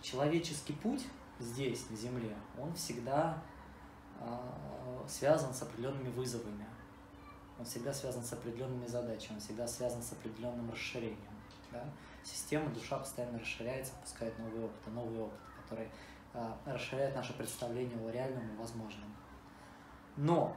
человеческий путь здесь, на Земле, он всегда связан с определенными вызовами. Он всегда связан с определенными задачами, он всегда связан с определенным расширением. Да? Система, душа постоянно расширяется, пускает новый опыт, который расширяет наше представление о реальном и возможном. Но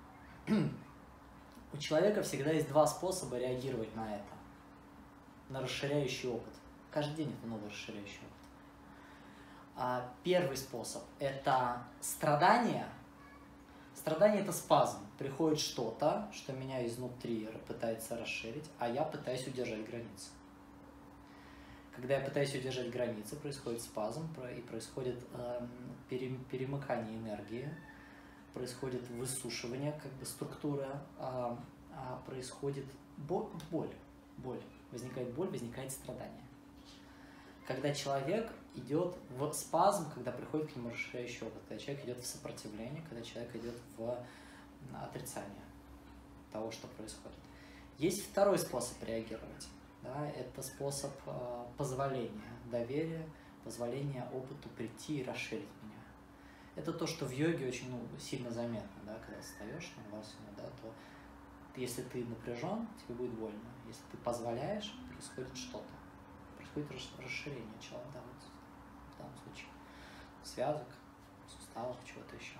у человека всегда есть два способа реагировать на это, на расширяющий опыт. Каждый день это новый расширяющий опыт. Первый способ – это страдание. Страдание – это спазм. Приходит что-то, что меня изнутри пытается расширить, а я пытаюсь удержать границы. Когда я пытаюсь удержать границы, происходит спазм, и происходит перемыкание энергии, происходит высушивание структуры, происходит боль. Возникает боль, возникает страдание. Когда человек идет в спазм, когда приходит к нему расширяющий опыт, когда человек идет в сопротивление, когда человек идет в отрицание того, что происходит. Есть второй способ реагировать. Да, это способ позволения, доверия, позволения опыту прийти и расширить меня. Это то, что в йоге очень сильно заметно, да, когда встаешь на васану, да, то если ты напряжен, тебе будет больно. Если ты позволяешь, происходит что-то. Происходит расширение человека, да, вот в данном случае. Связок, суставов, чего-то еще.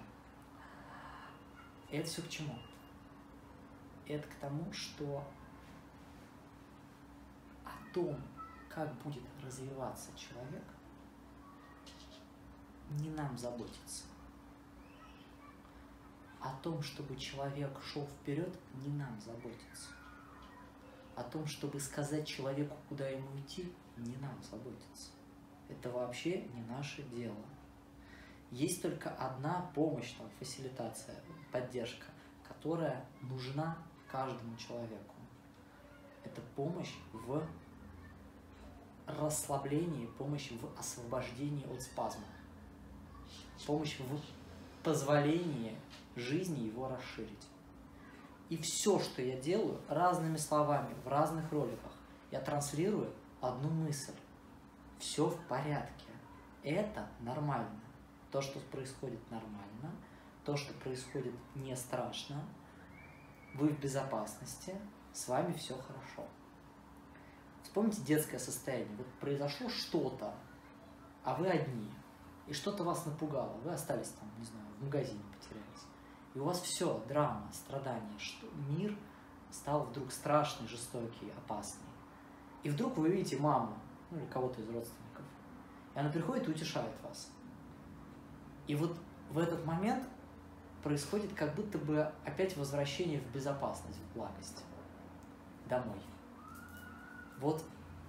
И это все к чему? Это к тому, что о том, как будет развиваться человек, не нам заботиться. О том, чтобы человек шел вперед, не нам заботиться. О том, чтобы сказать человеку, куда ему идти, не нам заботиться. Это вообще не наше дело. Есть только одна помощь, там, фасилитация, поддержка, которая нужна каждому человеку. Это помощь в расслаблении, помощь в освобождении от спазма, помощь в позволении жизни его расширить. И все, что я делаю, разными словами, в разных роликах, я транслирую одну мысль. Все в порядке. Это нормально. То, что происходит, нормально. То, что происходит, не страшно. Вы в безопасности. С вами все хорошо. Вспомните детское состояние. Вот произошло что-то, а вы одни. И что-то вас напугало. Вы остались там, не знаю, в магазине потерялись. И у вас все, драма, страдания, что мир стал вдруг страшный, жестокий, опасный. И вдруг вы видите маму, ну или кого-то из родственников, и она приходит и утешает вас. И вот в этот момент происходит как будто бы опять возвращение в безопасность, в благость, домой. Вот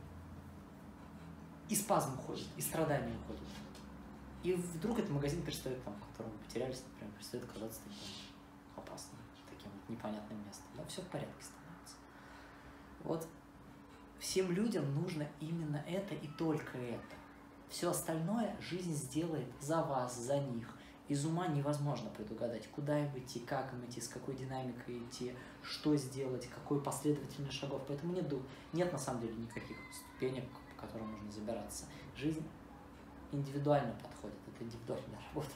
и спазм уходит, и страдания уходят. И вдруг этот магазин перестает, там, в котором вы потерялись, например, перестает казаться таким опасным, таким вот непонятным местом. Да, все в порядке становится. Вот всем людям нужно именно это и только это. Все остальное жизнь сделает за вас, за них. Из ума невозможно предугадать, куда им идти, как им идти, с какой динамикой идти, что сделать, какой последовательность шагов. Поэтому нет на самом деле никаких ступенек, по которым можно забираться. Жизнь индивидуально подходит, это индивидуальная работа.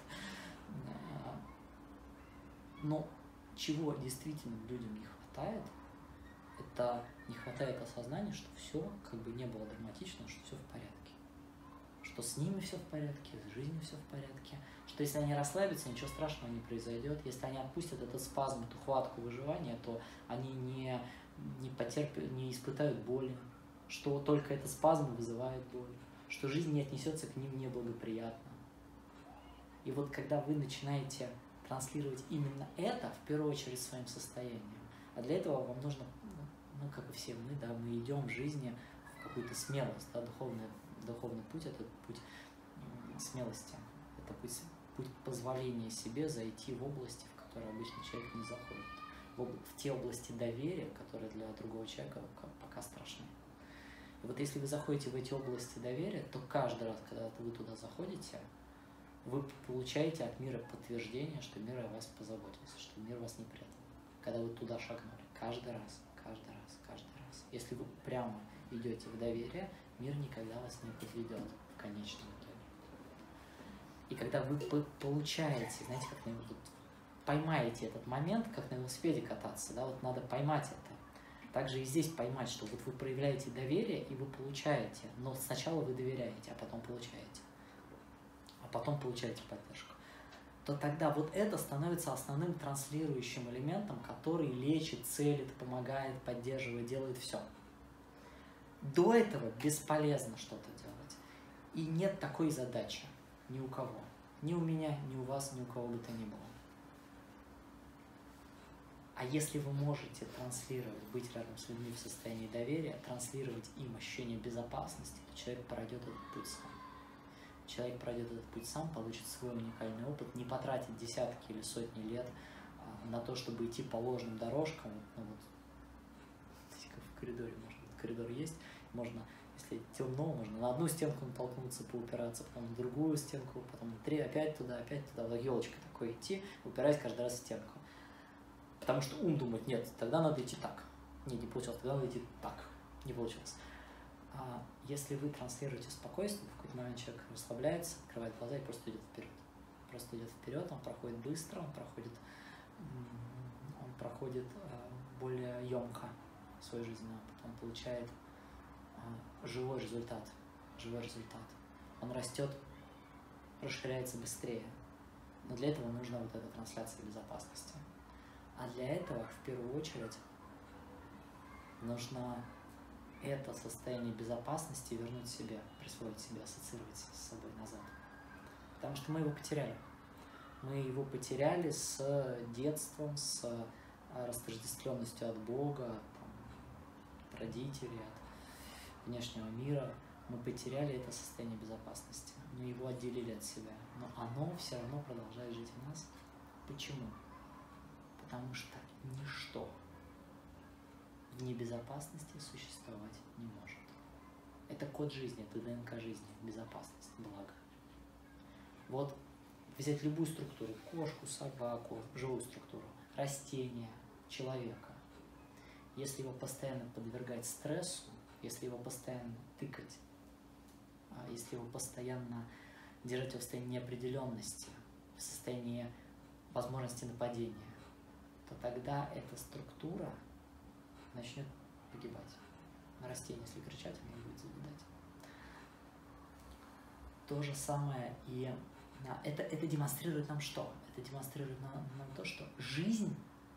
Но чего действительно людям не хватает, это не хватает осознания, что все как бы не было драматично, что все в порядке. Что с ними все в порядке, с жизнью все в порядке. Что если они расслабятся, ничего страшного не произойдет. Если они отпустят этот спазм, эту хватку выживания, то они не испытают боли. Что только этот спазм вызывает боль. Что жизнь не отнесется к ним неблагоприятно. И вот когда вы начинаете транслировать именно это, в первую очередь своим состоянием, а для этого вам нужно, ну как и все мы, да, мы идем в жизни в какую-то смелость, да, духовный путь – это путь смелости, это путь позволения себе зайти в области, в которые обычный человек не заходит, в те области доверия, которые для другого человека пока страшны. И вот если вы заходите в эти области доверия, то каждый раз, когда вы туда заходите, вы получаете от мира подтверждение, что мир о вас позаботился, что мир вас не предал. Когда вы туда шагнули, каждый раз. Если вы прямо идете в доверие, мир никогда вас не подведет в конечном итоге. И когда вы получаете, знаете, как на вот, поймаете этот момент, как на велосипеде кататься, да, вот надо поймать это. Также и здесь поймать, что вот вы проявляете доверие, и вы получаете, но сначала вы доверяете, а потом получаете. А потом получаете поддержку. То тогда вот это становится основным транслирующим элементом, который лечит, целит, помогает, поддерживает, делает все. До этого бесполезно что-то делать. И нет такой задачи ни у кого. Ни у меня, ни у вас, ни у кого бы то ни было. А если вы можете транслировать, быть рядом с людьми в состоянии доверия, транслировать им ощущение безопасности, то человек пройдет этот путь сам. Человек пройдет этот путь сам, получит свой уникальный опыт, не потратит десятки или сотни лет на то, чтобы идти по ложным дорожкам. Ну, вот, как в коридоре, можно, коридор есть, можно, если темно, можно на одну стенку натолкнуться, поупираться, потом на другую стенку, потом на три, опять туда, вот елочкой такой идти, упираясь каждый раз в стенку. Потому что ум думает, нет, тогда надо идти так. Нет, не получилось, тогда надо идти так. Не получилось. А если вы транслируете спокойствие, в какой-то момент человек расслабляется, открывает глаза и просто идет вперед. Просто идет вперед, он проходит быстро, он проходит более емко свой жизненный опыт, он получает живой результат. Он растет, расширяется быстрее. Но для этого нужна вот эта трансляция безопасности. А для этого, в первую очередь, нужно это состояние безопасности вернуть себе, присвоить себе, ассоциировать с собой назад. Потому что мы его потеряли. Мы его потеряли с детством, с растождествленностью от Бога, от родителей, от внешнего мира. Мы потеряли это состояние безопасности. Мы его отделили от себя. Но оно все равно продолжает жить в нас. Почему? Потому что ничто в небезопасности существовать не может. Это код жизни, это ДНК жизни, безопасность, благо. Вот взять любую структуру, кошку, собаку, живую структуру, растение, человека. Если его постоянно подвергать стрессу, если его постоянно тыкать, если его постоянно держать в состоянии неопределенности, в состоянии возможности нападения, то тогда эта структура начнет погибать. На растение, если кричать, оно будет заедать. То же самое и это демонстрирует нам что? Это демонстрирует нам то, что жизнь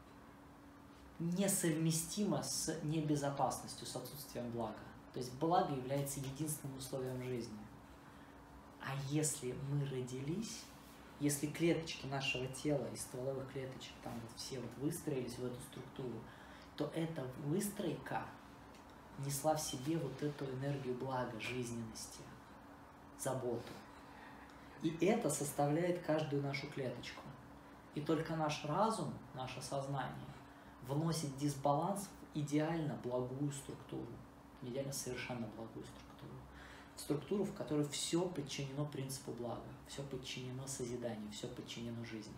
несовместима с небезопасностью, с отсутствием блага. То есть благо является единственным условием жизни. А если мы родились, если клеточки нашего тела из стволовых клеточек там вот все вот выстроились в эту структуру, то эта выстройка несла в себе вот эту энергию блага, жизненности, заботу. И это составляет каждую нашу клеточку. И только наш разум, наше сознание вносит дисбаланс в идеально благую структуру, идеально совершенно благую структуру. Структуру, в которой все подчинено принципу блага, все подчинено созиданию, все подчинено жизни.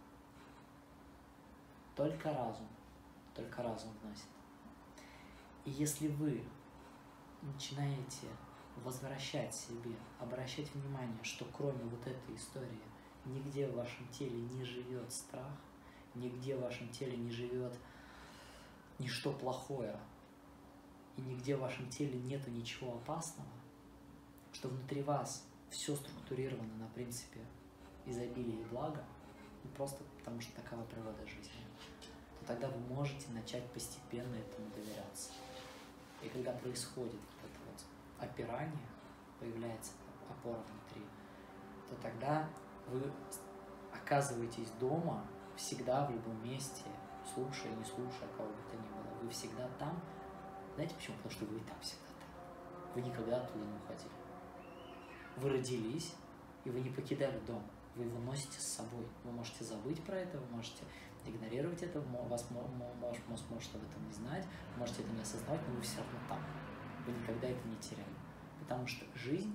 Только разум вносит. И если вы начинаете возвращать себе, обращать внимание, что кроме вот этой истории нигде в вашем теле не живет страх, нигде в вашем теле не живет ничто плохое, и нигде в вашем теле нету ничего опасного, что внутри вас все структурировано на принципе изобилия и блага, просто потому что такова природа жизни, то тогда вы можете начать постепенно этому доверяться. И когда происходит вот это вот опирание, появляется опора внутри, то тогда вы оказываетесь дома всегда в любом месте, слушая, не слушая кого бы то ни было. Вы всегда там. Знаете почему? Потому что вы и там всегда там. Вы никогда оттуда не уходили. Вы родились, и вы не покидали дом. Вы его носите с собой. Вы можете забыть про это, вы можете игнорировать это, ваш мозг может об этом не знать, вы можете это не осознавать, но вы все равно там. Вы никогда это не теряли. Потому что жизнь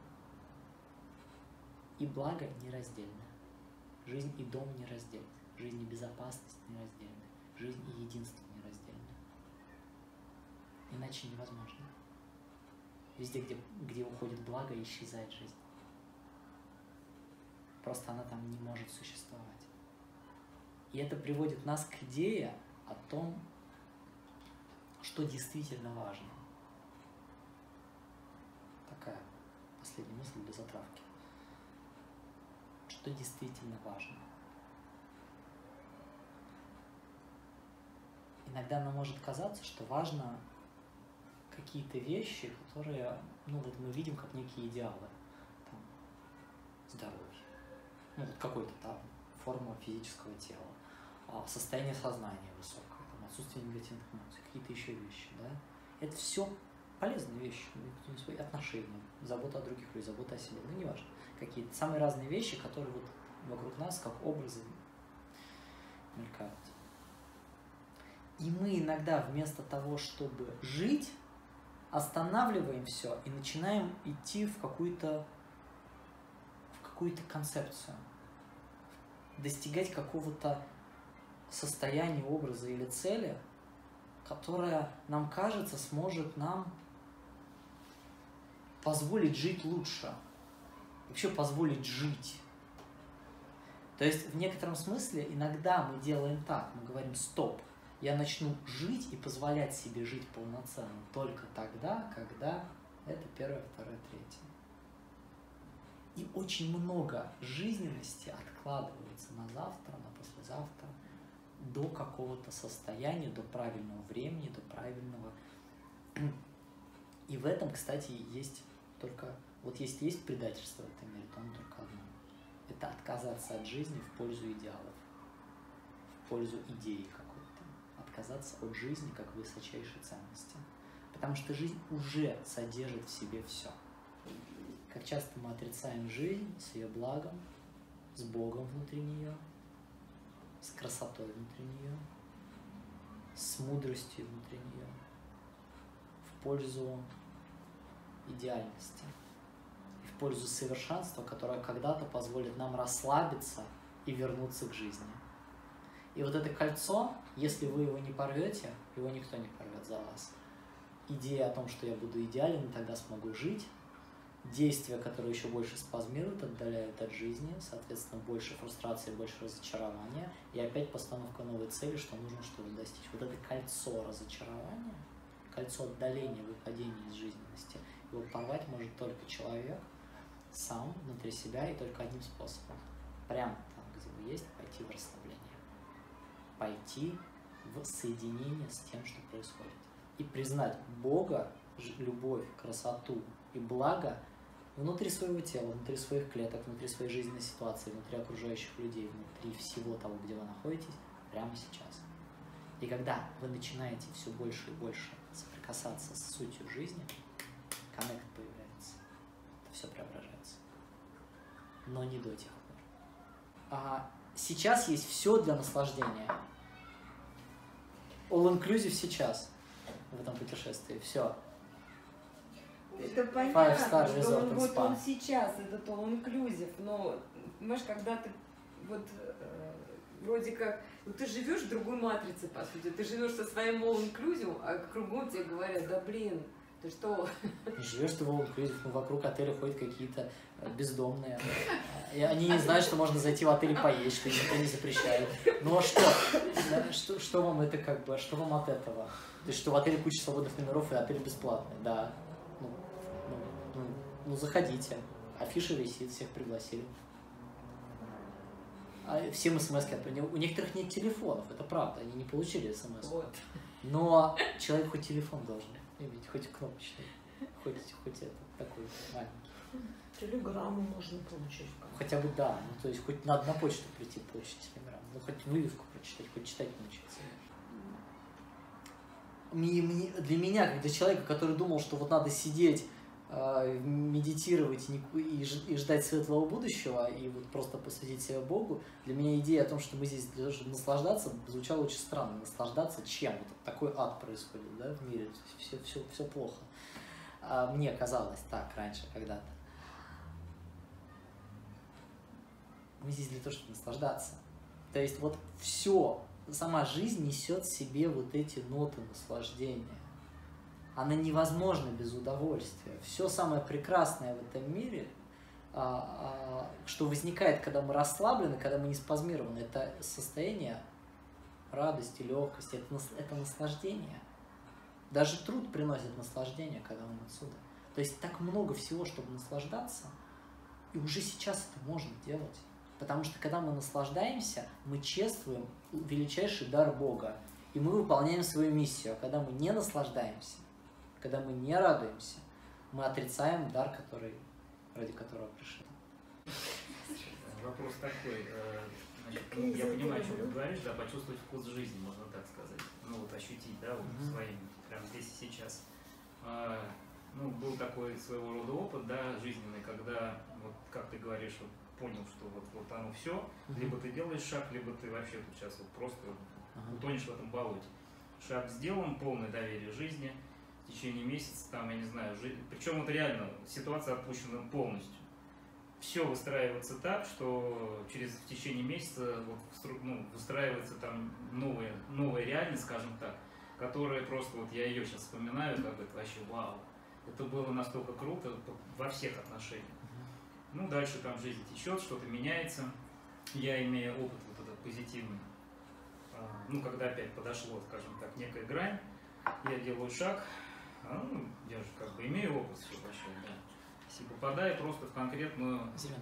и благо нераздельны. Жизнь и дом нераздельны. Жизнь и безопасность нераздельны. Жизнь и единство нераздельны. Иначе невозможно. Везде, где уходит благо, исчезает жизнь. Просто она там не может существовать. И это приводит нас к идее о том, что действительно важно. Такая последняя мысль для затравки. Что действительно важно. Иногда нам может казаться, что важно какие-то вещи, которые, ну, вот мы видим как некие идеалы. Там, здоровье, ну, вот какой-то там форма физического тела, состояние сознания высокое, там, отсутствие негативных эмоций, какие-то еще вещи, да. Это все полезные вещи, свои отношения, забота о других людях, забота о себе, ну, неважно. Какие-то самые разные вещи, которые вот вокруг нас, как образы, мелькают. И мы иногда вместо того, чтобы жить, останавливаем все и начинаем идти в какую-то концепцию, достигать какого-то состояния, образа или цели, которая, нам кажется, сможет нам позволить жить лучше, вообще позволить жить. То есть в некотором смысле иногда мы делаем так, мы говорим: стоп, я начну жить и позволять себе жить полноценно только тогда, когда это первое, второе, третье. И очень много жизненности откладывается на завтра, на послезавтра, до какого-то состояния, до правильного времени, до правильного. И в этом, кстати, есть только, вот если есть предательство в этом мире, то оно только одно. Это отказаться от жизни в пользу идеалов, в пользу идеи какой-то. Отказаться от жизни как высочайшей ценности. Потому что жизнь уже содержит в себе все. Как часто мы отрицаем жизнь с ее благом, с Богом внутри нее, с красотой внутри нее, с мудростью внутри нее, в пользу идеальности, и в пользу совершенства, которое когда-то позволит нам расслабиться и вернуться к жизни. И вот это кольцо, если вы его не порвете, его никто не порвет за вас. Идея о том, что я буду идеален, и тогда смогу жить, действия, которые еще больше спазмируют, отдаляют от жизни, соответственно, больше фрустрации, больше разочарования, и опять постановка новой цели, что нужно что-то достичь. Вот это кольцо разочарования, кольцо отдаления, выпадения из жизненности, его порвать может только человек сам, внутри себя, и только одним способом. Прямо там, где вы есть, пойти в расслабление. Пойти в соединение с тем, что происходит. И признать Бога, любовь, красоту и благо внутри своего тела, внутри своих клеток, внутри своей жизненной ситуации, внутри окружающих людей, внутри всего того, где вы находитесь, прямо сейчас. И когда вы начинаете все больше и больше соприкасаться с сутью жизни, коннект появляется, это все преображается. Но не до тех пор. А сейчас есть все для наслаждения. All-inclusive сейчас в этом путешествии. Все. Это понятно, что он, вот он сейчас, этот all-inclusive, но, понимаешь, когда ты вот вроде как, ну, ты живешь в другой матрице, по сути, ты живешь со своим all-inclusive, а кругом тебе говорят: да блин, ты что? Живешь ты в all-inclusive, ну, вокруг отеля ходят какие-то бездомные, и они не знают, что можно зайти в отель и поесть, что никто не запрещает. Ну а что? Что вам это как бы, что вам от этого? То есть, что в отеле куча свободных номеров и отель бесплатный, да. Ну, заходите. Афиша висит, всех пригласили. А всем смс-ки отправили. У некоторых нет телефонов, это правда, они не получили смс. Вот. Но человек хоть телефон должен иметь, хоть кнопочный, хоть это такой маленький. Телеграмму можно получить. Хотя бы да, ну то есть хоть надо на почту прийти получить телеграмму, ну хоть вывеску прочитать, хоть читать научиться. Для меня, как для человека, который думал, что вот надо сидеть, медитировать и ждать светлого будущего, и вот просто посвятить себя Богу, для меня идея о том, что мы здесь для того, чтобы наслаждаться, звучала очень странно. Наслаждаться чем? Вот такой ад происходит, да, в мире, все плохо. Мне казалось так раньше когда-то. Мы здесь для того, чтобы наслаждаться. То есть вот все, сама жизнь несет в себе вот эти ноты наслаждения. Она невозможна без удовольствия. Все самое прекрасное в этом мире что возникает, когда мы расслаблены, когда мы не спазмированы, это состояние радости, легкости, это наслаждение. Даже труд приносит наслаждение, когда он отсюда. То есть так много всего, чтобы наслаждаться, и уже сейчас это можно делать. Потому что когда мы наслаждаемся, мы чествуем величайший дар Бога, и мы выполняем свою миссию. А когда мы не наслаждаемся, когда мы не радуемся, мы отрицаем дар, ради которого пришли. Вопрос такой. Значит, я понимаю, о чем ты говоришь, да, почувствовать вкус жизни, можно так сказать. Ну вот ощутить, да, вот своим, прямо здесь и сейчас. Ну, был такой своего рода опыт, да, жизненный, когда, вот как ты говоришь, вот, понял, что вот оно все, либо ты делаешь шаг, либо ты вообще тут сейчас вот просто утонешь в этом болоте. Шаг сделан, полное доверие жизни, в течение месяца, там, я не знаю, причем вот реально ситуация отпущена полностью. Все выстраивается так, что в течение месяца вот, ну, выстраивается там новая реальность, скажем так, которая просто, вот я ее сейчас вспоминаю, как это вообще вау. Это было настолько круто во всех отношениях. Ну, дальше там жизнь течет, что-то меняется. Я, имея опыт вот этот позитивный, ну, когда опять подошло, скажем так, некая грань, я делаю шаг, ну, я же как бы имею опыт все большой, да. И попадаю просто в конкретную,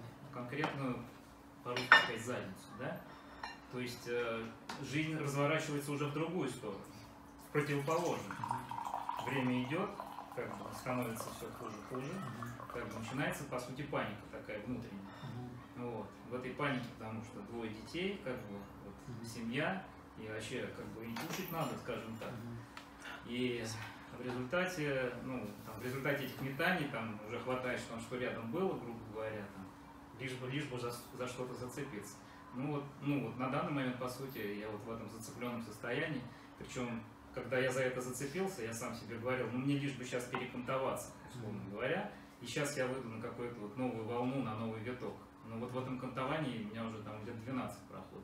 по-русски сказать, задницу, да. То есть жизнь разворачивается уже в другую сторону, в противоположную. Время идет, как бы становится все хуже, как бы начинается, по сути, паника такая внутренняя. Вот. В этой панике, потому что двое детей, как бы, вот, семья, и вообще, как бы, и кушать надо, скажем так. И в результате, ну, там, в результате этих метаний, там, уже хватает, что рядом было, грубо говоря, там, лишь бы за что-то зацепиться. Ну вот на данный момент, по сути, я вот в этом зацепленном состоянии, причем, когда я за это зацепился, я сам себе говорил, ну мне лишь бы сейчас перекантоваться, условно говоря, и сейчас я выйду на какую-то вот новую волну, на новый виток. Но вот в этом кантовании у меня уже там где-то 12 проходит.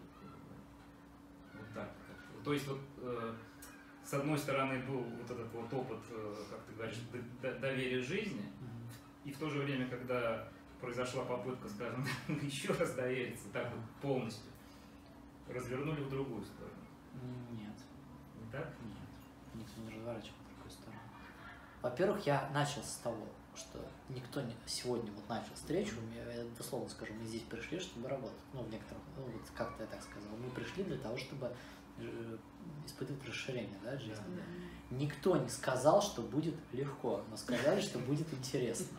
Вот так. То есть вот с одной стороны был вот этот вот опыт, как ты говоришь, доверия жизни, и в то же время, когда произошла попытка, скажем, еще раз довериться, так вот полностью, развернули в другую сторону. Нет. Не так? Нет. Никто не разворачивал в другую сторону. Во-первых, я начал с того, что никто сегодня вот начал встречу, я дословно скажу, мы здесь пришли, чтобы работать. Ну, в некоторых, ну, вот как-то я так сказал. Мы пришли для того, чтобы испытывать расширение, да, жизни. Да. Никто не сказал, что будет легко, но сказали, что будет интересно.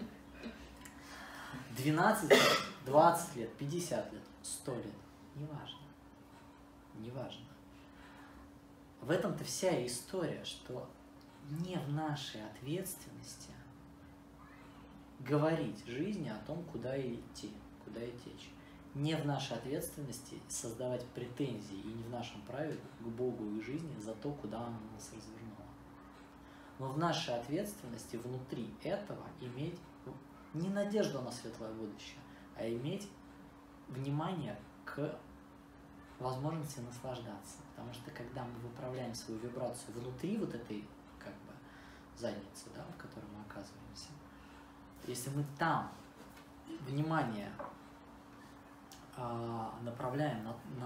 12 лет, 20 лет, 50 лет, 100 лет, неважно. Неважно. В этом-то вся история, что не в нашей ответственности говорить жизни о том, куда идти, куда и течь. Не в нашей ответственности создавать претензии и не в нашем праве к Богу и жизни за то, куда она нас развернула. Но в нашей ответственности внутри этого иметь не надежду на светлое будущее, а иметь внимание к возможности наслаждаться. Потому что когда мы выправляем свою вибрацию внутри вот этой как бы задницы, да, в которой мы оказываемся, если мы там внимание направляем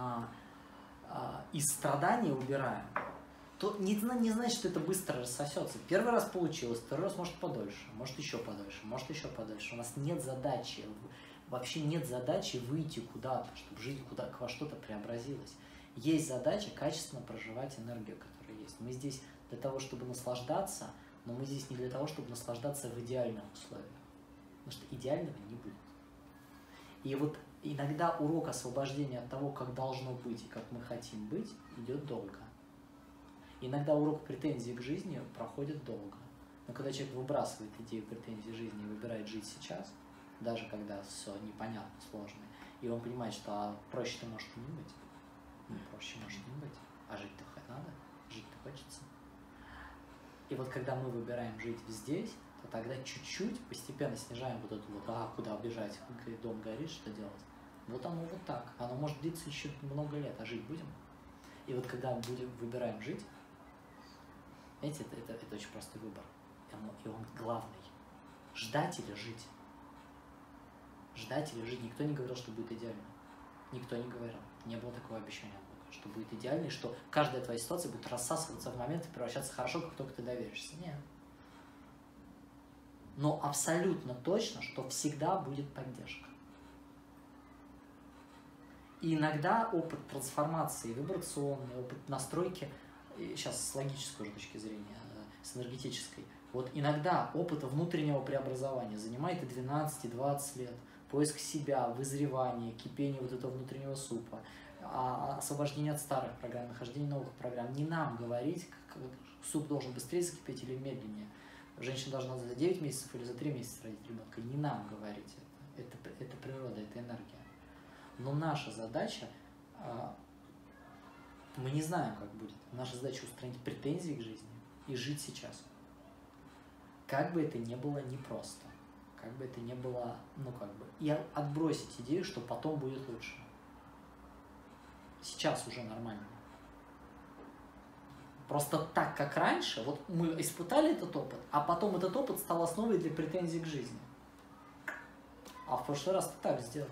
из страдания убираем, то не значит, что это быстро рассосется. Первый раз получилось, второй раз может подольше, может еще подольше, может еще подольше. У нас нет задачи, вообще нет задачи выйти куда-то, чтобы жизнь во что-то преобразилась. Есть задача качественно проживать энергию, которая есть. Мы здесь для того, чтобы наслаждаться, но мы здесь не для того, чтобы наслаждаться в идеальных условиях. Потому что идеального не будет. И вот иногда урок освобождения от того, как должно быть и как мы хотим быть, идет долго. Иногда урок претензий к жизни проходит долго. Но когда человек выбрасывает идею претензий жизни и выбирает жить сейчас, даже когда все непонятно, сложно, и он понимает, что проще-то может и не быть, проще может не быть, а жить-то хоть надо, жить-то хочется. И вот когда мы выбираем жить здесь, то тогда чуть-чуть постепенно снижаем вот эту вот, куда бежать, дом горит, что делать. Вот оно вот так. Оно может длиться еще много лет, а жить будем. И вот когда мы выбираем жить, знаете, это очень простой выбор. И он главный. Ждать или жить? ждать или жить. Никто не говорил, что будет идеально. Никто не говорил. Не было такого обещания, что будет идеально, и что каждая твоя ситуация будет рассасываться в момент и превращаться хорошо, как только ты доверишься. Нет. Но абсолютно точно, что всегда будет поддержка. И иногда опыт трансформации, вибрационный, опыт настройки, сейчас с логической уже точки зрения, с энергетической, вот иногда опыт внутреннего преобразования занимает и 12, и 20 лет. Поиск себя, вызревание, кипение вот этого внутреннего супа, освобождение от старых программ, нахождение новых программ. Не нам говорить, как суп должен быстрее закипеть или медленнее. Женщина должна за 9 месяцев или за 3 месяца родить ребенка. Не нам говорить это. Это природа, это энергия. Но наша задача, мы не знаем, как будет. Наша задача устранить претензии к жизни и жить сейчас. Как бы это ни было непросто. Как бы это ни было, и отбросить идею, что потом будет лучше. Сейчас уже нормально. Просто так, как раньше, вот мы испытали этот опыт, а потом этот опыт стал основой для претензий к жизни. А в прошлый раз ты так сделал.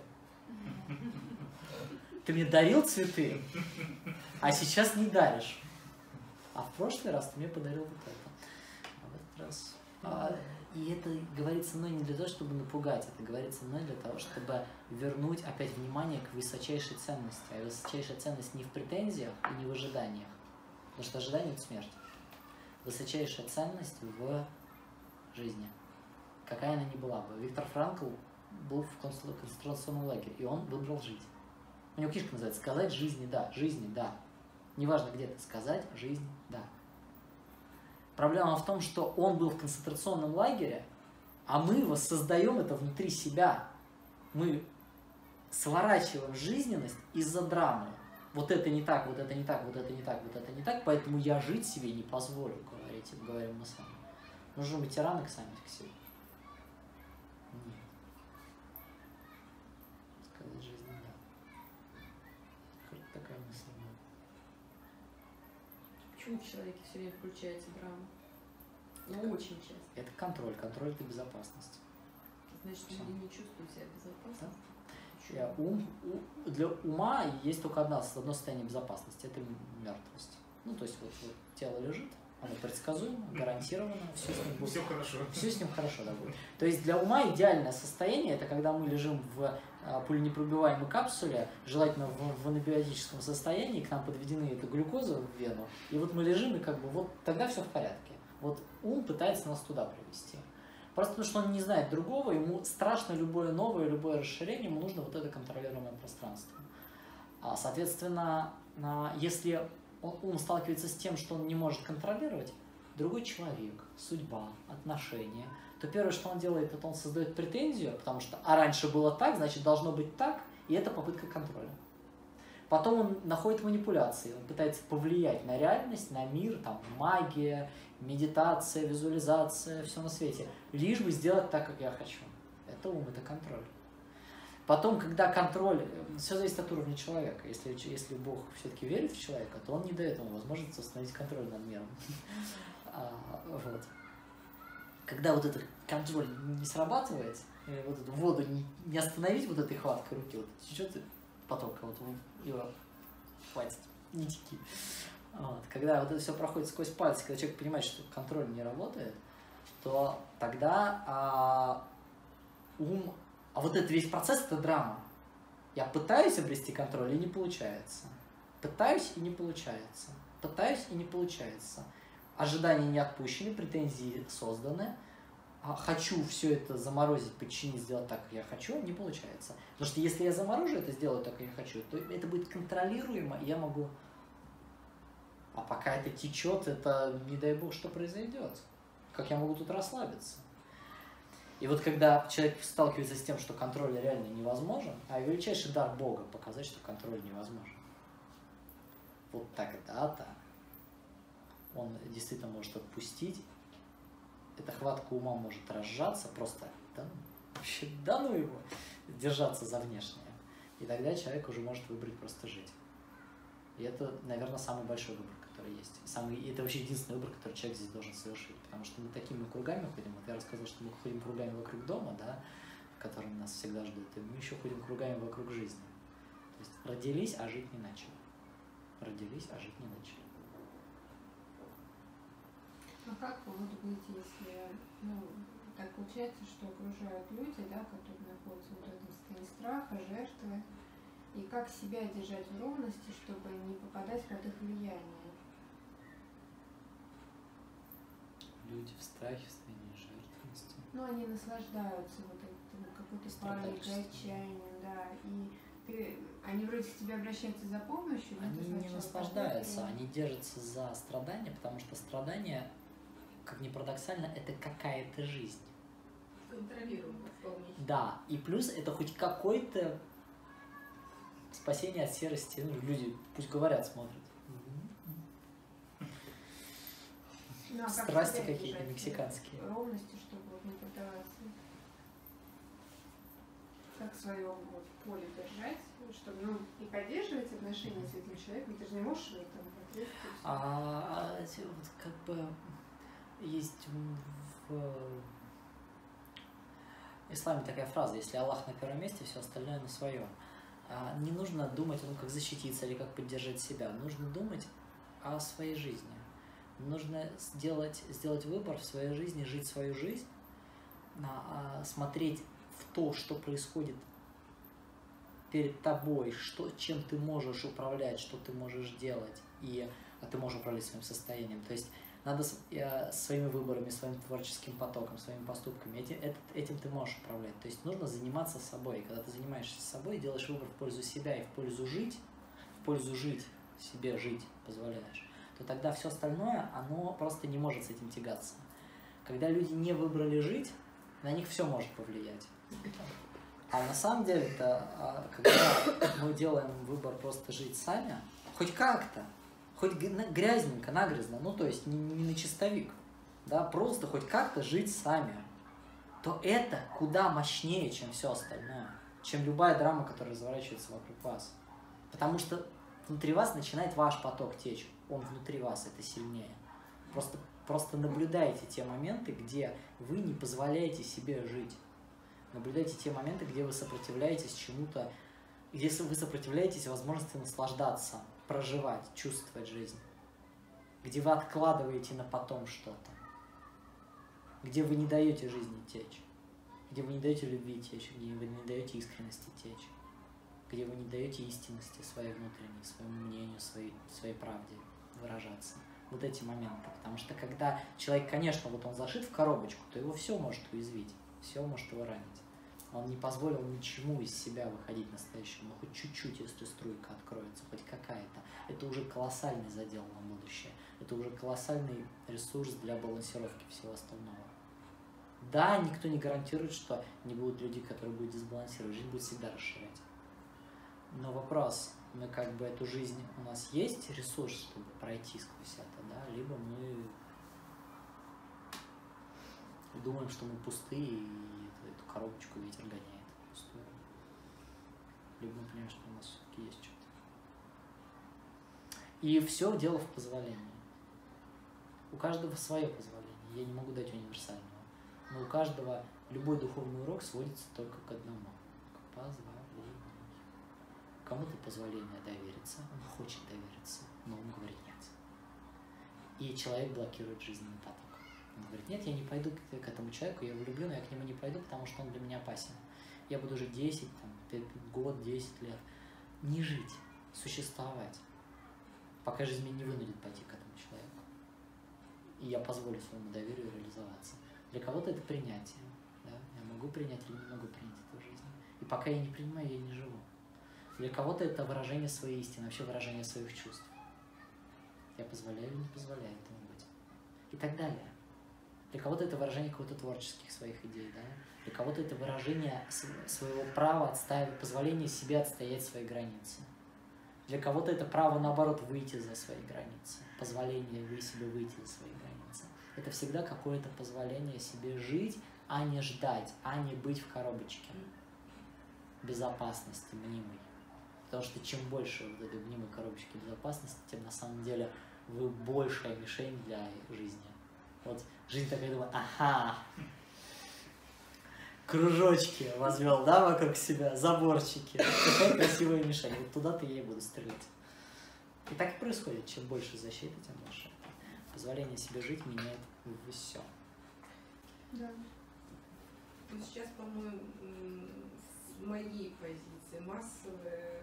Ты мне дарил цветы, а сейчас не даришь. А в прошлый раз ты мне подарил вот это. А в этот раз... И это говорится мной не для того, чтобы напугать, это говорится мной для того, чтобы вернуть опять внимание к высочайшей ценности. А высочайшая ценность не в претензиях и не в ожиданиях, потому что ожидание – это смерть. Высочайшая ценность в жизни, какая она ни была бы. Виктор Франкл был в концентрационном лагере, и он выбрал жить. У него книжка называется «Сказать жизни да». Жизни да. Неважно, где ты, сказать жизнь да. Проблема в том, что он был в концентрационном лагере, а мы воссоздаем это внутри себя. Мы сворачиваем жизненность из-за драмы. Вот это не так, вот это не так, вот это не так, вот это не так, поэтому я жить себе не позволю, говорим мы сами. Нужно быть тираны сами к себе. Нет. Сказать жизнь да. Такая мысль. Почему в человеке все время включается драма? Ну, очень часто. Это контроль. Контроль – это безопасность. Значит, люди не чувствуют себя безопасно. Да? Для ума есть только одно состояние безопасности – это мертвость. Ну, то есть вот тело лежит, оно предсказуемо, гарантированно, все с ним будет. Все хорошо. Все с ним хорошо, да, будет. То есть для ума идеальное состояние – это когда мы лежим в пуленепробиваемой капсуле, желательно в анабиотическом состоянии, к нам подведены эта глюкоза в вену, и вот мы лежим, и вот тогда все в порядке. Вот ум пытается нас туда привести. Просто потому что он не знает другого, ему страшно любое новое, любое расширение, ему нужно вот это контролируемое пространство. Соответственно, если ум сталкивается с тем, что он не может контролировать, другой человек, судьба, отношения, то первое, что он делает, это он создает претензию, потому что раньше было так, значит должно быть так, и это попытка контроля. Потом он находит манипуляции, он пытается повлиять на реальность, на мир, там магия, медитация, визуализация, все на свете, лишь бы сделать так, как я хочу. Это ум, это контроль. Потом, когда контроль, все зависит от уровня человека. Если Бог все-таки верит в человека, то он не дает ему возможности установить контроль над миром. Вот. Когда вот этот контроль не срабатывает, вот эту воду не остановить вот этой хваткой руки, вот течет поток, вот его хватит, не теки. Вот. Когда вот это все проходит сквозь пальцы, когда человек понимает, что контроль не работает, то тогда ум... А вот этот весь процесс – это драма. Я пытаюсь обрести контроль, и не получается. Пытаюсь, и не получается. Пытаюсь, и не получается. Ожидания не отпущены, претензии созданы. Хочу все это заморозить, подчинить, сделать так, как я хочу, не получается. Потому что если я заморожу это, сделаю так, как я хочу, то это будет контролируемо, и я могу... А пока это течет, это не дай бог, что произойдет. Как я могу тут расслабиться? И вот когда человек сталкивается с тем, что контроль реально невозможен, а величайший дар Бога – показать, что контроль невозможен, вот тогда-то он действительно может отпустить, эта хватка ума может разжаться, просто вообще да ну его, держаться за внешнее. И тогда человек уже может выбрать просто жить. И это, наверное, самый большой выбор, который есть. Это вообще единственный выбор, который человек здесь должен совершить. Потому что мы такими кругами ходим. Вот я рассказывал, что мы ходим кругами вокруг дома, да, которые нас всегда ждут, и мы еще ходим кругами вокруг жизни. То есть родились, а жить не начали. Родились, а жить не начали. А как вот быть, если, ну, так получается, что окружают люди, да, которые находятся в этом состоянии страха, жертвы, и как себя держать в ровности, чтобы не попадать под их влияние? Люди в страхе, в состоянии жертвенности. Ну, они наслаждаются вот этим какой-то паникой, отчаянием, да, и они вроде к тебе обращаются за помощью, но Они не наслаждаются, они держатся за страдания, потому что страдания, как ни парадоксально, это какая-то жизнь. Контролируемо вполне. Да, и плюс это хоть какое-то спасение от серости. Ну, люди, пусть говорят, смотрят. Ну, а Страсти какие-то мексиканские. Ровности, чтобы вот не поддаваться. Как свое вот поле держать, чтобы, ну, и поддерживать отношения с этим человеком, ты же не можешь в этом ответствовать. Вот как бы есть в исламе такая фраза: если Аллах на первом месте, все остальное на своем. Не нужно думать о том, как защититься или как поддержать себя. Нужно думать о своей жизни. Нужно сделать выбор в своей жизни, жить свою жизнь, смотреть в то, что происходит перед тобой, чем ты можешь управлять, что ты можешь делать, а ты можешь управлять своим состоянием. То есть надо своими выборами, своим творческим потоком, своими поступками, этим ты можешь управлять. То есть нужно заниматься собой. И когда ты занимаешься собой, делаешь выбор в пользу себя и в пользу жить, себе жить позволяешь, то тогда все остальное, оно просто не может с этим тягаться. Когда люди не выбрали жить, на них все может повлиять. А на самом деле, когда мы делаем выбор просто жить сами, хоть как-то, хоть грязненько, нагрязно, ну то есть не на чистовик, да, просто хоть как-то жить сами, то это куда мощнее, чем все остальное, чем любая драма, которая разворачивается вокруг вас. Потому что внутри вас начинает ваш поток течь, он внутри вас, это сильнее. Просто наблюдайте те моменты, где вы не позволяете себе жить. Наблюдайте те моменты, где вы сопротивляетесь чему-то, где вы сопротивляетесь возможности наслаждаться, проживать, чувствовать жизнь. Где вы откладываете на потом что-то. Где вы не даете жизни течь. Где вы не даете любви течь, где вы не даете искренности течь. Где вы не даете истинности своей внутренней, своему мнению, своей правде выражаться. Вот эти моменты. Потому что когда человек, конечно, вот он зашит в коробочку, то его все может уязвить, все может его ранить. Он не позволил ничему из себя выходить настоящему, но хоть чуть-чуть, если струйка откроется, хоть какая-то. Это уже колоссальный задел на будущее. Это уже колоссальный ресурс для балансировки всего остального. Да, никто не гарантирует, что не будут люди, которые будут дисбалансировать. Жизнь будет всегда расширять. Но вопрос, мы как бы эту жизнь, у нас есть ресурс, чтобы пройти сквозь это, да, либо мы думаем, что мы пустые, и эту коробочку ветер гоняет пустую. Либо мы понимаем, что у нас все-таки есть что-то. И все дело в позволении. У каждого свое позволение. Я не могу дать универсального. Но у каждого любой духовный урок сводится только к одному. К позволению. Кому-то позволение довериться, он хочет довериться, но он говорит нет. И человек блокирует жизненный поток. Он говорит, нет, я не пойду к этому человеку, я его люблю, но я к нему не пойду, потому что он для меня опасен. Я буду жить 10, год, 10 лет. Не жить, существовать, пока жизнь меня не вынудит пойти к этому человеку. И я позволю своему доверию реализоваться. Для кого-то это принятие. Да? Я могу принять или не могу принять эту жизнь. И пока я не принимаю, я не живу. Для кого-то это выражение своей истины, вообще выражение своих чувств. Я позволяю или не позволяю этому быть. И так далее. Для кого-то это выражение каких-то творческих своих идей, да? Для кого-то это выражение своего права отстаивать, позволение себе отстоять свои границы. Для кого-то это право, наоборот, выйти за свои границы. Позволение себе выйти за свои границы. Это всегда какое-то позволение себе жить, а не ждать, а не быть в коробочке безопасности мнимой. Потому что чем больше вот этой мнимой коробочки безопасности, тем на самом деле вы большая мишень для жизни. Вот жизнь такая думает, ага, кружочки возвел, да, вокруг себя, заборчики. Какая красивая мишень. Вот туда-то я и буду стрелять. И так и происходит. Чем больше защиты, тем больше. Позволение себе жить меняет все. Да. Ну, сейчас, по-моему, с моей позиции массовый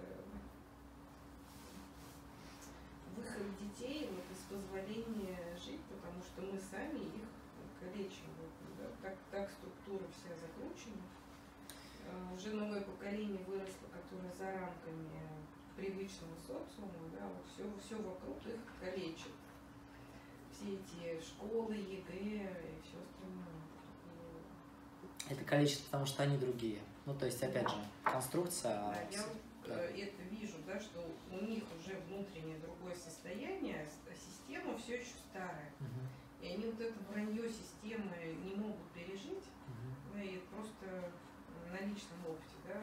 выход детей вот, из позволения жить, потому что мы сами их калечим. Да? Так структура вся закручена. Уже новое поколение выросло, которое за рамками привычного социума, да, вот все вокруг их калечит. Все эти школы, ЕГЭ и все остальное. Это количество, потому что они другие. Ну, то есть, опять же, конструкция... Да, я это вижу, да, что у них уже внутреннее другое состояние, а система все еще старая. И они вот это вранье системы не могут пережить, да, и просто на личном опыте, да,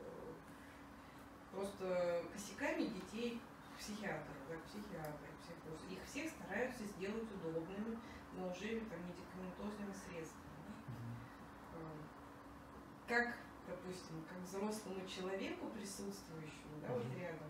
просто косяками детей психиатров, да, психиатры, психозы. Их всех стараются сделать удобными, но уже там медикаментозными средствами. Как, допустим, как взрослому человеку, присутствующему, да, вот рядом,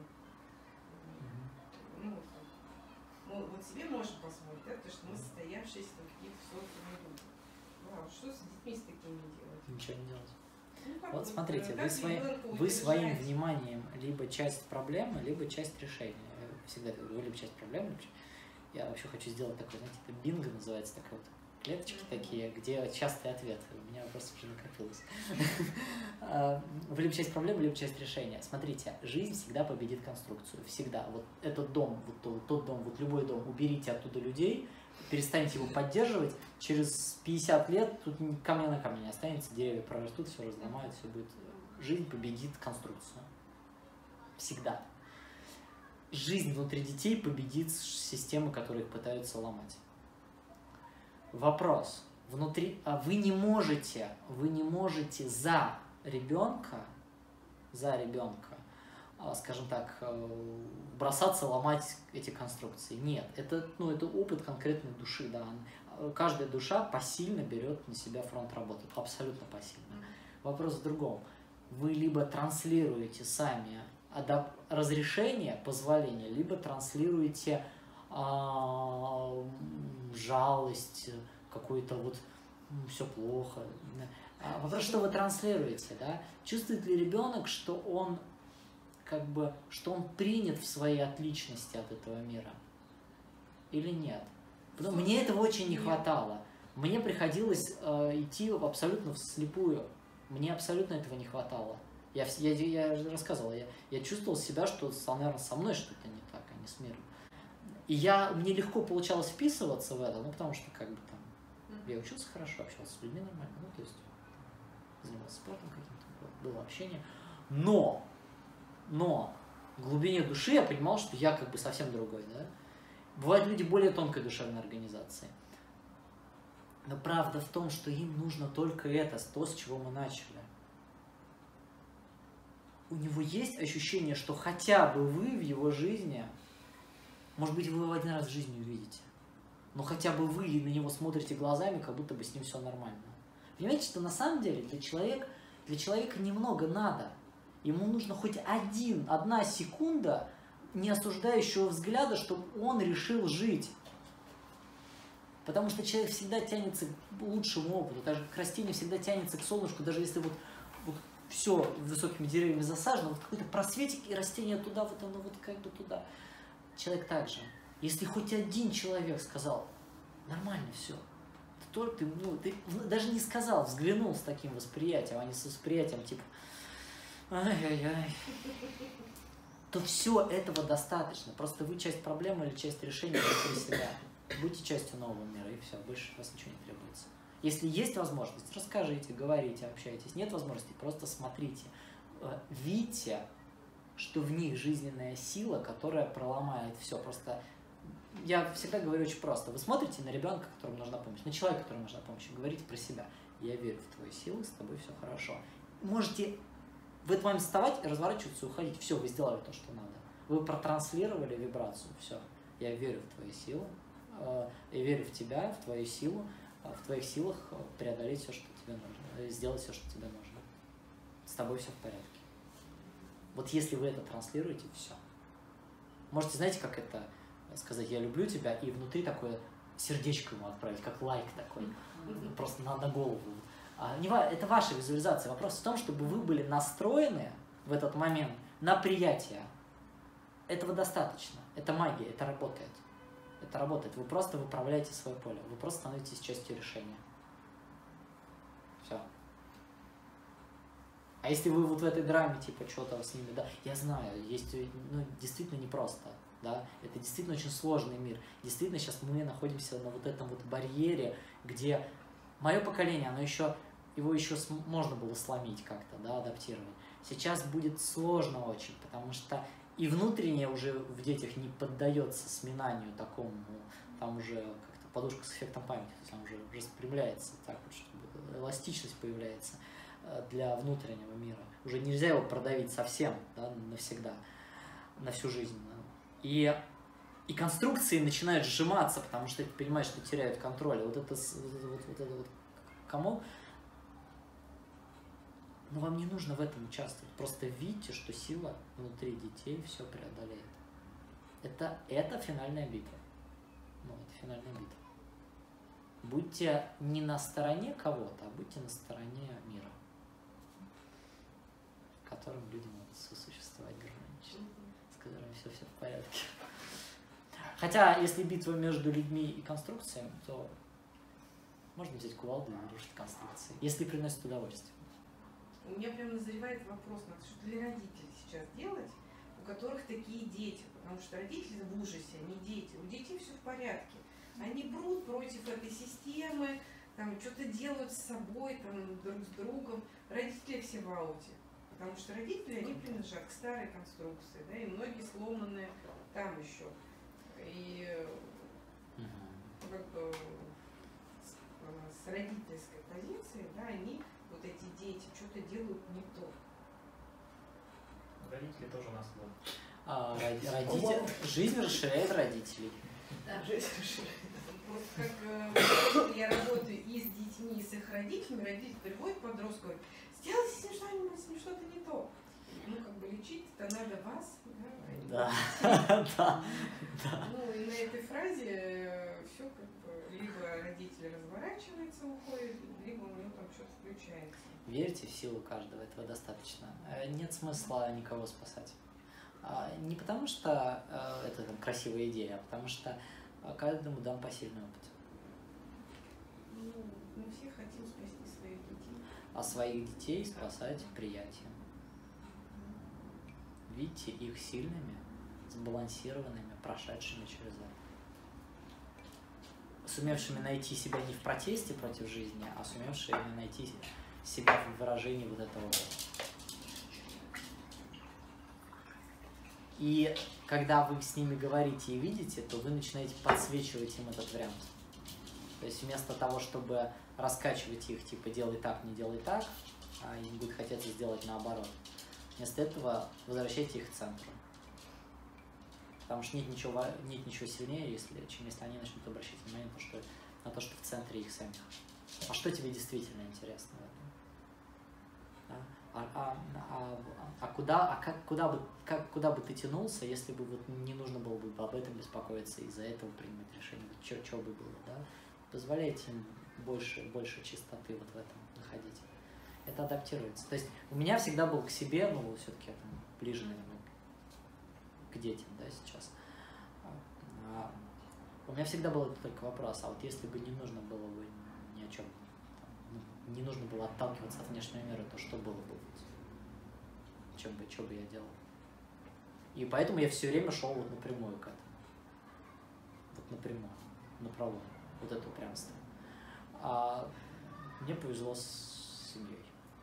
ну, вот себе можем позволить, да, потому что мы состоявшиеся в каких-то социуме люди. Ну, а что с детьми с такими делать? Ничего не делать. Ну, Вот смотрите, вы своим вниманием либо часть проблемы, либо часть решения. Я всегда говорю, либо часть проблемы, либо... Я вообще хочу сделать такой, знаете, это бинго называется, такой вот. Клеточки такие, где частый ответ. У меня вопрос уже накопилось. Вы либо часть проблемы, либо часть решения. Смотрите, жизнь всегда победит конструкцию. Всегда. Вот этот дом, вот тот дом, вот любой дом, уберите оттуда людей, перестаньте его поддерживать, через 50 лет тут камня на камне не останется, деревья прорастут, все разломают, все будет. Жизнь победит конструкцию. Всегда. Жизнь внутри детей победит системы, которые их пытаются ломать. Вопрос. Внутри, вы не можете за ребенка, скажем так, бросаться ломать эти конструкции. Нет, это опыт конкретной души, да. Каждая душа посильно берет на себя фронт работы, абсолютно посильно. Вопрос в другом. Вы либо транслируете сами разрешение, позволение, либо транслируете жалость, какой-то вот все плохо. Вопрос, что вы транслируете, да? Чувствует ли ребенок, что он принят в своей отличности от этого мира? Или нет? Мне этого очень не хватало. Мне приходилось идти абсолютно вслепую. Мне абсолютно этого не хватало. Я рассказывал, я чувствовал себя, что, наверное, со мной что-то не так, а не с миром. И мне легко получалось вписываться в это, потому что я учился хорошо, общался с людьми нормально, то есть занимался спортом каким-то, было общение. Но в глубине души я понимал, что я совсем другой, да. Бывают люди более тонкой душевной организации. Но правда в том, что им нужно только то, с чего мы начали. У него есть ощущение, что хотя бы вы в его жизни, может быть, вы его один раз в жизни увидите, но хотя бы вы на него смотрите глазами, как будто бы с ним все нормально. Понимаете, что на самом деле для человека немного надо. Ему нужно хоть одна секунда неосуждающего взгляда, чтобы он решил жить. Потому что человек всегда тянется к лучшему опыту, так же как растение всегда тянется к солнышку, даже если вот все высокими деревьями засажено, вот какой-то просветик, и растение туда, вот оно вот туда. Человек также. Если хоть один человек сказал, нормально все, ты даже не сказал, взглянул с таким восприятием, а не с восприятием типа ай-яй-яй, то все этого достаточно. Просто вы часть проблемы или часть решения внутри себя. Будьте частью нового мира, и все, больше от вас ничего не требуется. Если есть возможность, расскажите, говорите, общайтесь. Нет возможности, просто смотрите. Видите, что в них жизненная сила, которая проломает все. Просто я всегда говорю очень просто. Вы смотрите на ребенка, которому нужна помощь, на человека, которому нужна помощь, и говорите про себя. Я верю в твои силы, с тобой все хорошо. Можете в этот момент вставать, разворачиваться и уходить. Все, вы сделали то, что надо. Вы протранслировали вибрацию. Все. Я верю в твои силы. Я верю в тебя, в твою силу. В твоих силах преодолеть все, что тебе нужно, сделать все, что тебе нужно. С тобой все в порядке. Вот если вы это транслируете, все. Можете, знаете, как это сказать, я люблю тебя, и внутри такое сердечко ему отправить, как лайк такой, просто на голову. Это ваша визуализация. Вопрос в том, чтобы вы были настроены в этот момент на приятие. Этого достаточно. Это магия, это работает. Это работает. Вы просто выправляете свое поле. Вы просто становитесь частью решения. Все. А если вы вот в этой драме, типа, что-то с ними, да, я знаю, есть, ну, действительно непросто, да, это действительно очень сложный мир. Действительно, сейчас мы находимся на вот этом вот барьере, где мое поколение, его еще можно было сломить как-то, да, адаптировать. Сейчас будет сложно очень, потому что и внутреннее уже в детях не поддается сминанию такому, там уже как-то подушка с эффектом памяти, там уже распрямляется, так вот, чтобы эластичность появляется для внутреннего мира. Уже нельзя его продавить совсем, да, навсегда, на всю жизнь. Да. И конструкции начинают сжиматься, потому что ты понимаешь, что теряют контроль. Вот это вот комок. Но вам не нужно в этом участвовать. Просто видите, что сила внутри детей все преодолеет. Это финальная битва. Ну, это финальная битва. Будьте не на стороне кого-то, а будьте на стороне мира, в котором люди могут сосуществовать гармонично, с которыми все в порядке. Хотя, если битва между людьми и конструкциями, то можно взять кувалду и нарушить конструкции, если приносит удовольствие. У меня прям назревает вопрос, надо что для родителей сейчас делать, у которых такие дети, потому что родители в ужасе, они дети, у детей все в порядке. Они брут против этой системы, там что-то делают с собой, там, друг с другом. Родители все в ауте, потому что родители, они принадлежат к старой конструкции, да, и многие сломаны там еще. И как бы с родительской позиции, да, они, вот эти дети, что-то делают не то. Родители тоже нас сломят. Жизнь расширяет родителей. Да, жизнь расширяет. Просто как я работаю и с детьми, и с их родителями, родитель приходит подростку, говорит, сделайте с ним что-нибудь, с ним что-то не то. Ну, как бы лечить-то надо вас, да? Да. Ну, и на этой фразе все как бы либо родитель разворачивается, уходит, либо у него там что-то включается. Верьте в силу каждого, этого достаточно. Нет смысла никого спасать. Не потому что это там красивая идея, а потому что каждому дан посильный опыт. Ну, мы все хотим спасти своих детей. А своих детей спасать приятием. Видите их сильными, сбалансированными, прошедшими через это. Сумевшими найти себя не в протесте против жизни, а сумевшими найти себя в выражении вот этого. И когда вы с ними говорите и видите, то вы начинаете подсвечивать им этот вариант. То есть вместо того, чтобы раскачивать их, типа делай так, не делай так, а им будет хотеться сделать наоборот. Вместо этого возвращайте их к центру. Потому что нет ничего сильнее, чем если они начнут обращать внимание на то, что в центре их самих. А что тебе действительно интересно в этом? Да? Куда бы ты тянулся, если бы вот не нужно было бы об этом беспокоиться, из-за этого принимать решение? Вот что бы было, да? Позволяйте им больше чистоты вот в этом находить. Это адаптируется. То есть у меня всегда был к себе, ну, все-таки я там ближе, наверное, к детям, да, сейчас. У меня всегда был только вопрос, а вот если бы не нужно было бы ни о чем, не нужно было отталкиваться от внешнего мира, то что было бы? Что бы я делал? И поэтому я все время шел вот напрямую к этому. Вот напрямую, напролом. Вот это упрямство. А мне повезло с семьей.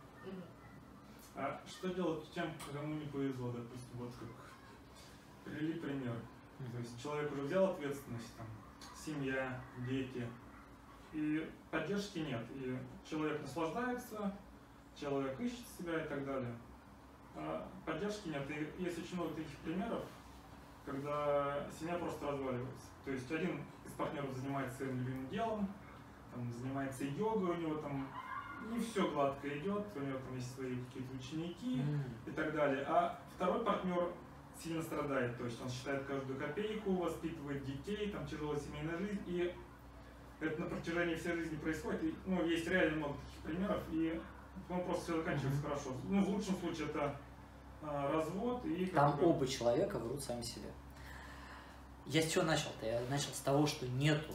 А что делать тем, кому не повезло, допустим, вот как привели пример. То есть человек уже взял ответственность, там, семья, дети, и поддержки нет. И человек наслаждается, человек ищет себя и так далее. А поддержки нет. И есть очень много таких примеров, когда семья просто разваливается. То есть один из партнеров занимается своим любимым делом, там, занимается йогой, у него там не все гладко идет, у него там есть свои какие-то ученики и так далее. А второй партнер сильно страдает, то есть он считает каждую копейку, воспитывает детей, там тяжелая семейная жизнь, и это на протяжении всей жизни происходит. И, ну, есть реально много таких примеров, и ну, просто все заканчивается хорошо. Ну, в лучшем случае это развод и... Там оба человека врут сами себе. Я с чего начал-то? Я начал с того, что нету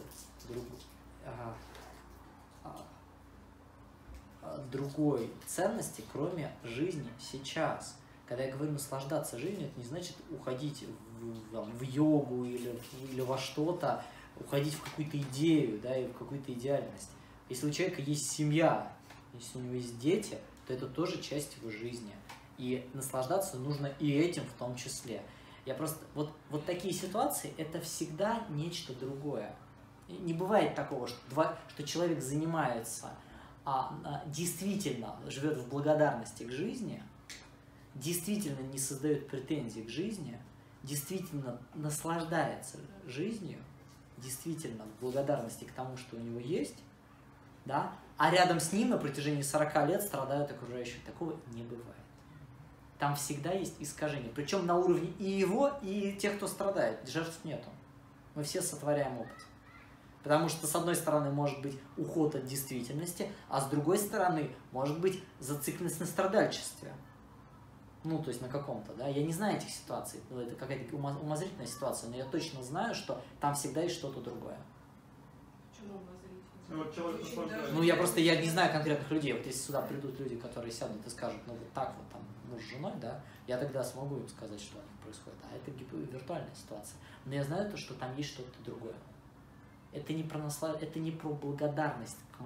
другой ценности, кроме жизни сейчас. Когда я говорю наслаждаться жизнью, это не значит уходить в йогу или во что-то, уходить в какую-то идею, да, и в какую-то идеальность. Если у человека есть семья, если у него есть дети, то это тоже часть его жизни. И наслаждаться нужно и этим в том числе. Я просто... Вот такие ситуации – это всегда нечто другое. Не бывает такого, что человек занимается, действительно живет в благодарности к жизни, действительно не создает претензий к жизни, действительно наслаждается жизнью, действительно в благодарности к тому, что у него есть, да, а рядом с ним на протяжении 40 лет страдают окружающие. Такого не бывает. Там всегда есть искажение. Причем на уровне и его, и тех, кто страдает. Жертв нету. Мы все сотворяем опыт. Потому что с одной стороны может быть уход от действительности, а с другой стороны может быть зацикленность на страдальчестве. Ну, то есть на каком-то, да. Я не знаю этих ситуаций. Это какая-то умозрительная ситуация, но я точно знаю, что там всегда есть что-то другое. Почему умозрительно? Ну, я не знаю конкретных людей. Вот если сюда придут люди, которые сядут и скажут, ну, вот так вот, там, муж с женой, да, я тогда смогу им сказать, что у них происходит. А это виртуальная ситуация. Но я знаю то, что там есть что-то другое. Это не про благодарность в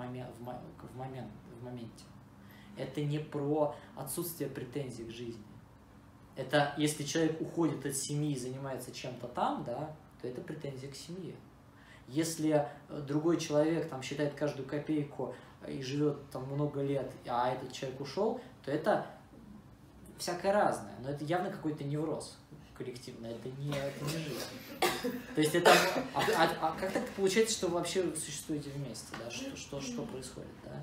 моменте. Это не про отсутствие претензий к жизни. Это если человек уходит от семьи и занимается чем-то там, да, то это претензия к семье. Если другой человек там считает каждую копейку и живет там много лет, а этот человек ушел, то это всякое разное. Но это явно какой-то невроз коллективный, это не жизнь. То есть это... как так получается, что вы вообще существуете вместе, да? Что происходит, да?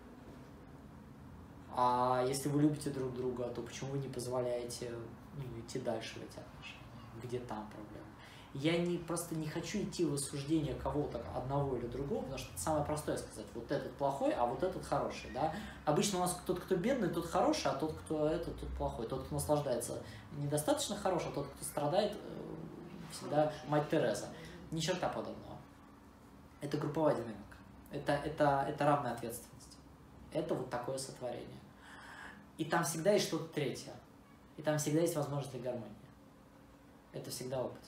А если вы любите друг друга, то почему вы не позволяете идти дальше в эти отношения? Где там проблема? Я просто не хочу идти в осуждение кого-то, одного или другого, потому что это самое простое сказать, вот этот плохой, а вот этот хороший, да. Обычно у нас тот, кто бедный, тот хороший, а тот, кто тот плохой. Тот, кто наслаждается, недостаточно хорош, а тот, кто страдает, всегда мать Тереза. Ни черта подобного. Это групповая динамика. Это равная ответственность. Это вот такое сотворение. И там всегда есть что-то третье. И там всегда есть возможность для гармонии. Это всегда опыт.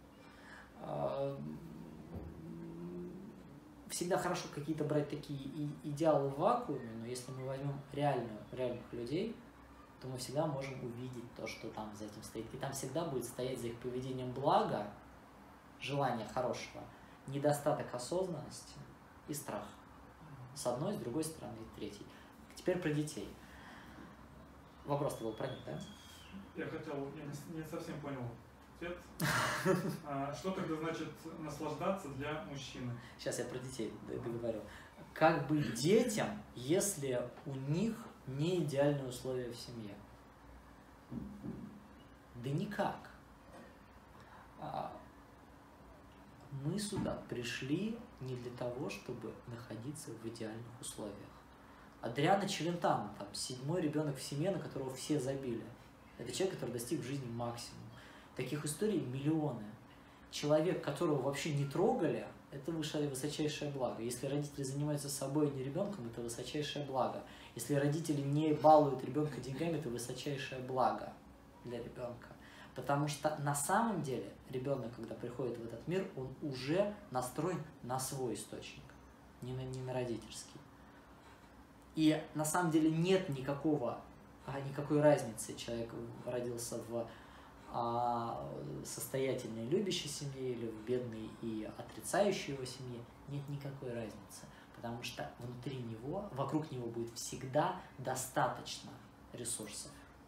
Всегда хорошо какие-то брать такие идеалы в вакууме, но если мы возьмем реальных людей, то мы всегда можем увидеть то, что там за этим стоит. И там всегда будет стоять за их поведением благо, желание хорошего, недостаток осознанности и страх. С одной, с другой стороны и третьей. Теперь про детей. Вопрос-то был про них, да? Я не совсем понял ответ. Что тогда значит наслаждаться для мужчины? Сейчас я про детей договорю. Как быть детям, если у них не идеальные условия в семье? Да никак. Мы сюда пришли не для того, чтобы находиться в идеальных условиях. Адриано Челентано, там, 7-й ребенок в семье, на которого все забили. Это человек, который достиг в жизни максимума. Таких историй миллионы. Человек, которого вообще не трогали, это высочайшее благо. Если родители занимаются собой, а не ребенком, это высочайшее благо. Если родители не балуют ребенка деньгами, это высочайшее благо для ребенка. Потому что на самом деле ребенок, когда приходит в этот мир, он уже настроен на свой источник, не на родительский. И на самом деле нет никакой разницы. Человек родился в состоятельной любящей семье или в бедной и отрицающей его семье. Нет никакой разницы. Потому что внутри него, вокруг него будет всегда достаточно ресурсов.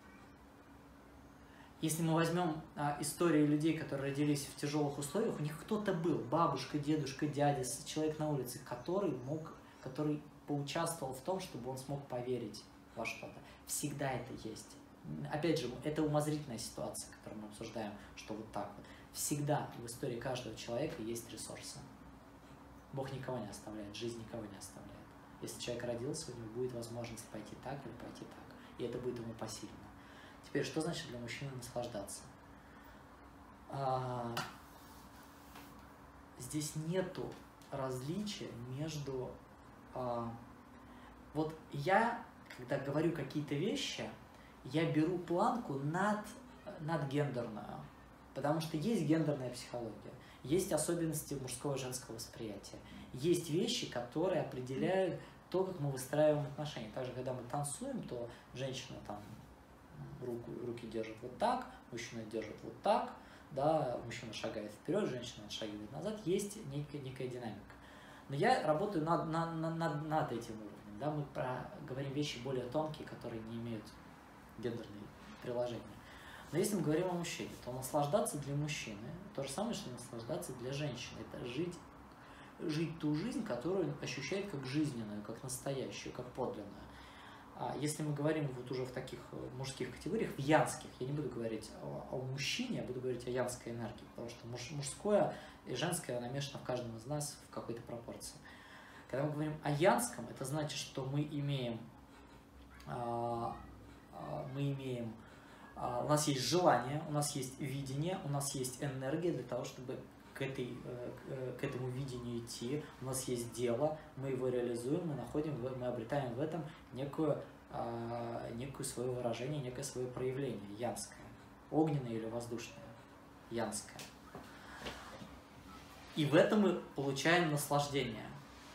Если мы возьмем истории людей, которые родились в тяжелых условиях, у них кто-то был, бабушка, дедушка, дядя, человек на улице, который поучаствовал в том, чтобы он смог поверить во что-то. Всегда это есть. Опять же, это умозрительная ситуация, которую мы обсуждаем, что вот так вот. Всегда в истории каждого человека есть ресурсы. Бог никого не оставляет, жизнь никого не оставляет. Если человек родился, у него будет возможность пойти так или пойти так. И это будет ему посильно. Теперь, что значит для мужчины наслаждаться? Здесь нету различия между... Вот я, когда говорю какие-то вещи, я беру планку надгендерную, потому что есть гендерная психология, есть особенности мужского и женского восприятия, есть вещи, которые определяют то, как мы выстраиваем отношения. Также, когда мы танцуем, то женщина там руки держит вот так, мужчина держит вот так, да, мужчина шагает вперед, женщина отшагивает назад, есть некая динамика. Но я работаю над этим уровнем, да, мы говорим вещи более тонкие, которые не имеют гендерные приложения. Но если мы говорим о мужчине, то наслаждаться для мужчины то же самое, что наслаждаться для женщины. Это жить ту жизнь, которую он ощущает как жизненную, как настоящую, как подлинную. А если мы говорим вот уже в таких мужских категориях, в янских, я не буду говорить о мужчине, я буду говорить о янской энергии, потому что мужское и женское намешано в каждом из нас в какой-то пропорции. Когда мы говорим о янском, это значит, что мы имеем у нас есть желание, у нас есть видение, у нас есть энергия для того, чтобы к этому видению идти, у нас есть дело, мы его реализуем, мы обретаем в этом некое свое выражение, некое свое проявление, янское, огненное или воздушное, янское. И в этом мы получаем наслаждение.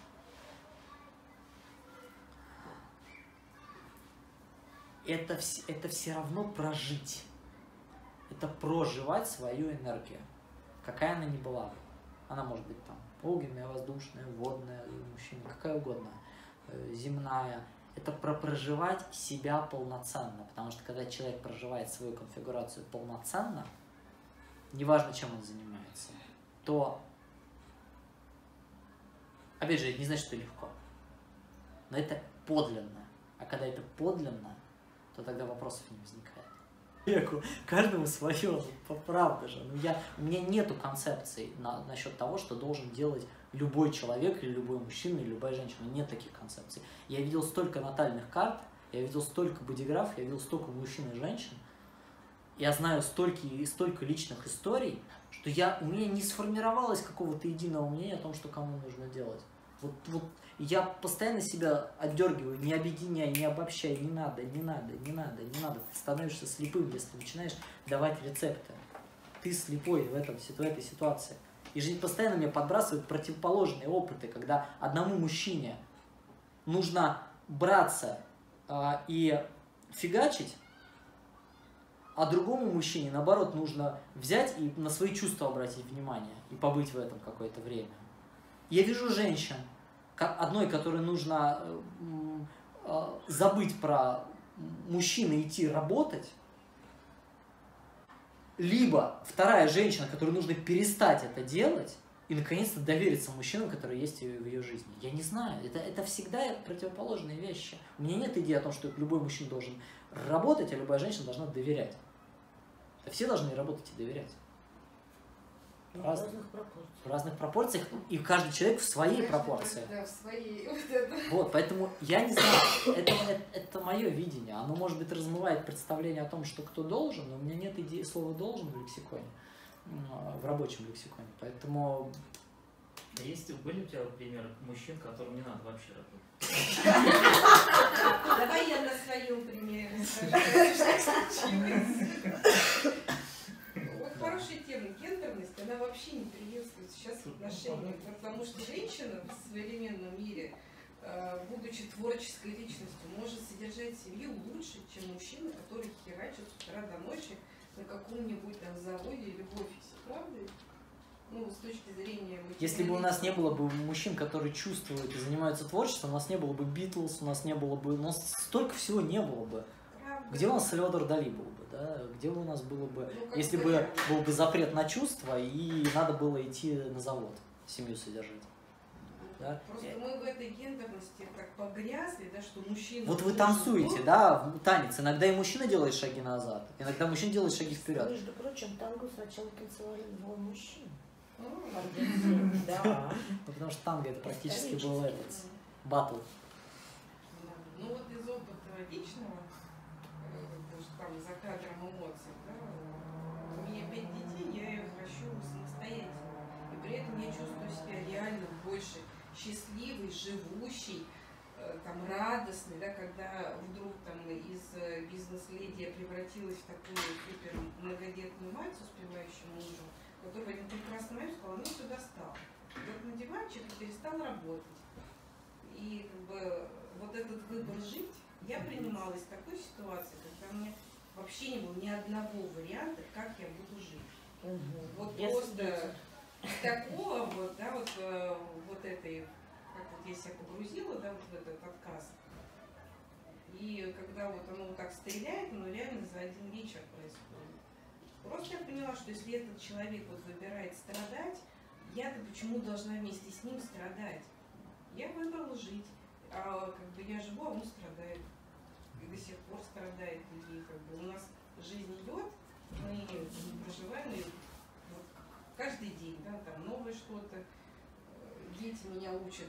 Это все равно прожить. Это проживать свою энергию. Какая она ни была бы. Она может быть там огненная, воздушная, водная, мужчина, какая угодно, земная. Это про проживать себя полноценно. Потому что когда человек проживает свою конфигурацию полноценно, неважно, чем он занимается, то, опять же, это не значит, что легко. Но это подлинно. А когда это подлинно, то тогда вопросов не возникает. Каждому свое, правда же. У меня нету концепции насчет того, что должен делать любой человек, или любой мужчина, или любая женщина. Нет таких концепций. Я видел столько натальных карт, я видел столько бодиграф, я видел столько мужчин и женщин. Я знаю столько личных историй, что у меня не сформировалось какого-то единого мнения о том, что кому нужно делать. Вот я постоянно себя отдергиваю, не объединяй, не обобщай, не надо. Ты становишься слепым, если начинаешь давать рецепты. Ты слепой в этой ситуации. И жизнь постоянно мне подбрасывает противоположные опыты, когда одному мужчине нужно браться и фигачить, а другому мужчине, наоборот, нужно взять и на свои чувства обратить внимание и побыть в этом какое-то время. Я вижу женщин, одной, которой нужно забыть про мужчину и идти работать, либо вторая женщина, которой нужно перестать это делать и наконец-то довериться мужчинам, которые есть в ее жизни. Я не знаю, это всегда противоположные вещи. У меня нет идеи о том, что любой мужчина должен работать, а любая женщина должна доверять. Это все должны работать и доверять. В разных пропорциях, и каждый человек в своей пропорции. Да, в своей. Вот, поэтому я не знаю, это мое видение. Оно, может быть, размывает представление о том, что кто должен, но у меня нет идеи слова «должен» в лексиконе, в рабочем лексиконе. Поэтому... Были у тебя примеры мужчин, которым не надо вообще работать? Давай я на своем примере скажу. Хорошая тема. Гендерность, она вообще не приветствуется сейчас в отношениях, потому что женщина в современном мире, будучи творческой личностью, может содержать семью лучше, чем мужчина, который херачит с утра до ночи на каком-нибудь там заводе или в офисе. Правда? Ну, с точки зрения... Если бы у нас не было бы мужчин, которые чувствуют и занимаются творчеством, у нас не было бы Битлз, у нас столько всего не было бы. Правда. Где у нас Сальвадор Дали был бы, да? Где у нас было бы, если бы был бы запрет на чувства и надо было идти на завод, семью содержать? Да? Просто мы в этой гендерности так погрязли, да, что мужчина... Вот вы танцуете, да, танец. Иногда и мужчина делает шаги назад, иногда мужчина делает шаги вперед. Между прочим, танго сначала танцевали двое мужчин. Да. Ну, потому что танго это практически был этот батл. Ну вот из опыта личного, потому что там за кадром эмоций, да, у меня 5 детей, я их ращу самостоятельно. И при этом я чувствую себя реально больше счастливой, живущей, там, радостной, да, когда вдруг там из бизнес-леди я превратилась в такую супер многодетную мать с успевающим мужем, который в один прекрасный момент сказал, ну сюда стал. Вот на диванчик и перестал работать. И как бы вот этот выбор жить я принимала из такой ситуации, когда у меня вообще не было ни одного варианта, как я буду жить. Вот Я просто такого вот, да, вот этой, как вот я себя погрузила, да, вот в этот отказ. И когда вот оно вот так стреляет, оно реально за один вечер происходит. Просто я поняла, что если этот человек вот выбирает страдать, я-то почему должна вместе с ним страдать? Я выбрала жить, а как бы я живу, а он страдает. И до сих пор страдает. И как бы у нас жизнь идет, мы проживаем, и вот каждый день, да, там новое что-то. Дети меня учат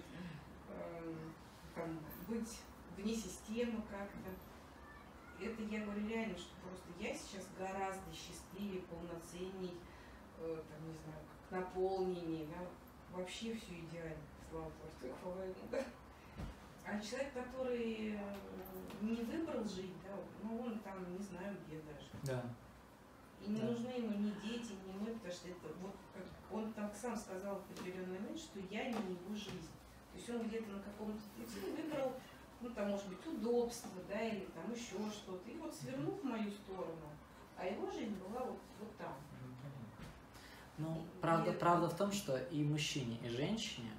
там, быть вне системы как-то. Это я говорю реально, что просто я сейчас гораздо счастливее, полноценней, там, не знаю, как наполненнее, да, вообще все идеально, слава Богу, да. А человек, который не выбрал жить, да, ну он там не знаю где даже. Да. И не нужны ему ни дети, ни мы, потому что это вот как он там сам сказал в определенный момент, что я не его жизнь. То есть он где-то на каком-то пути выбрал, ну там может быть удобство, да, или там еще что-то. И вот свернул в мою сторону, а его жизнь была вот там. Ну, правда в том, что и мужчине, и женщине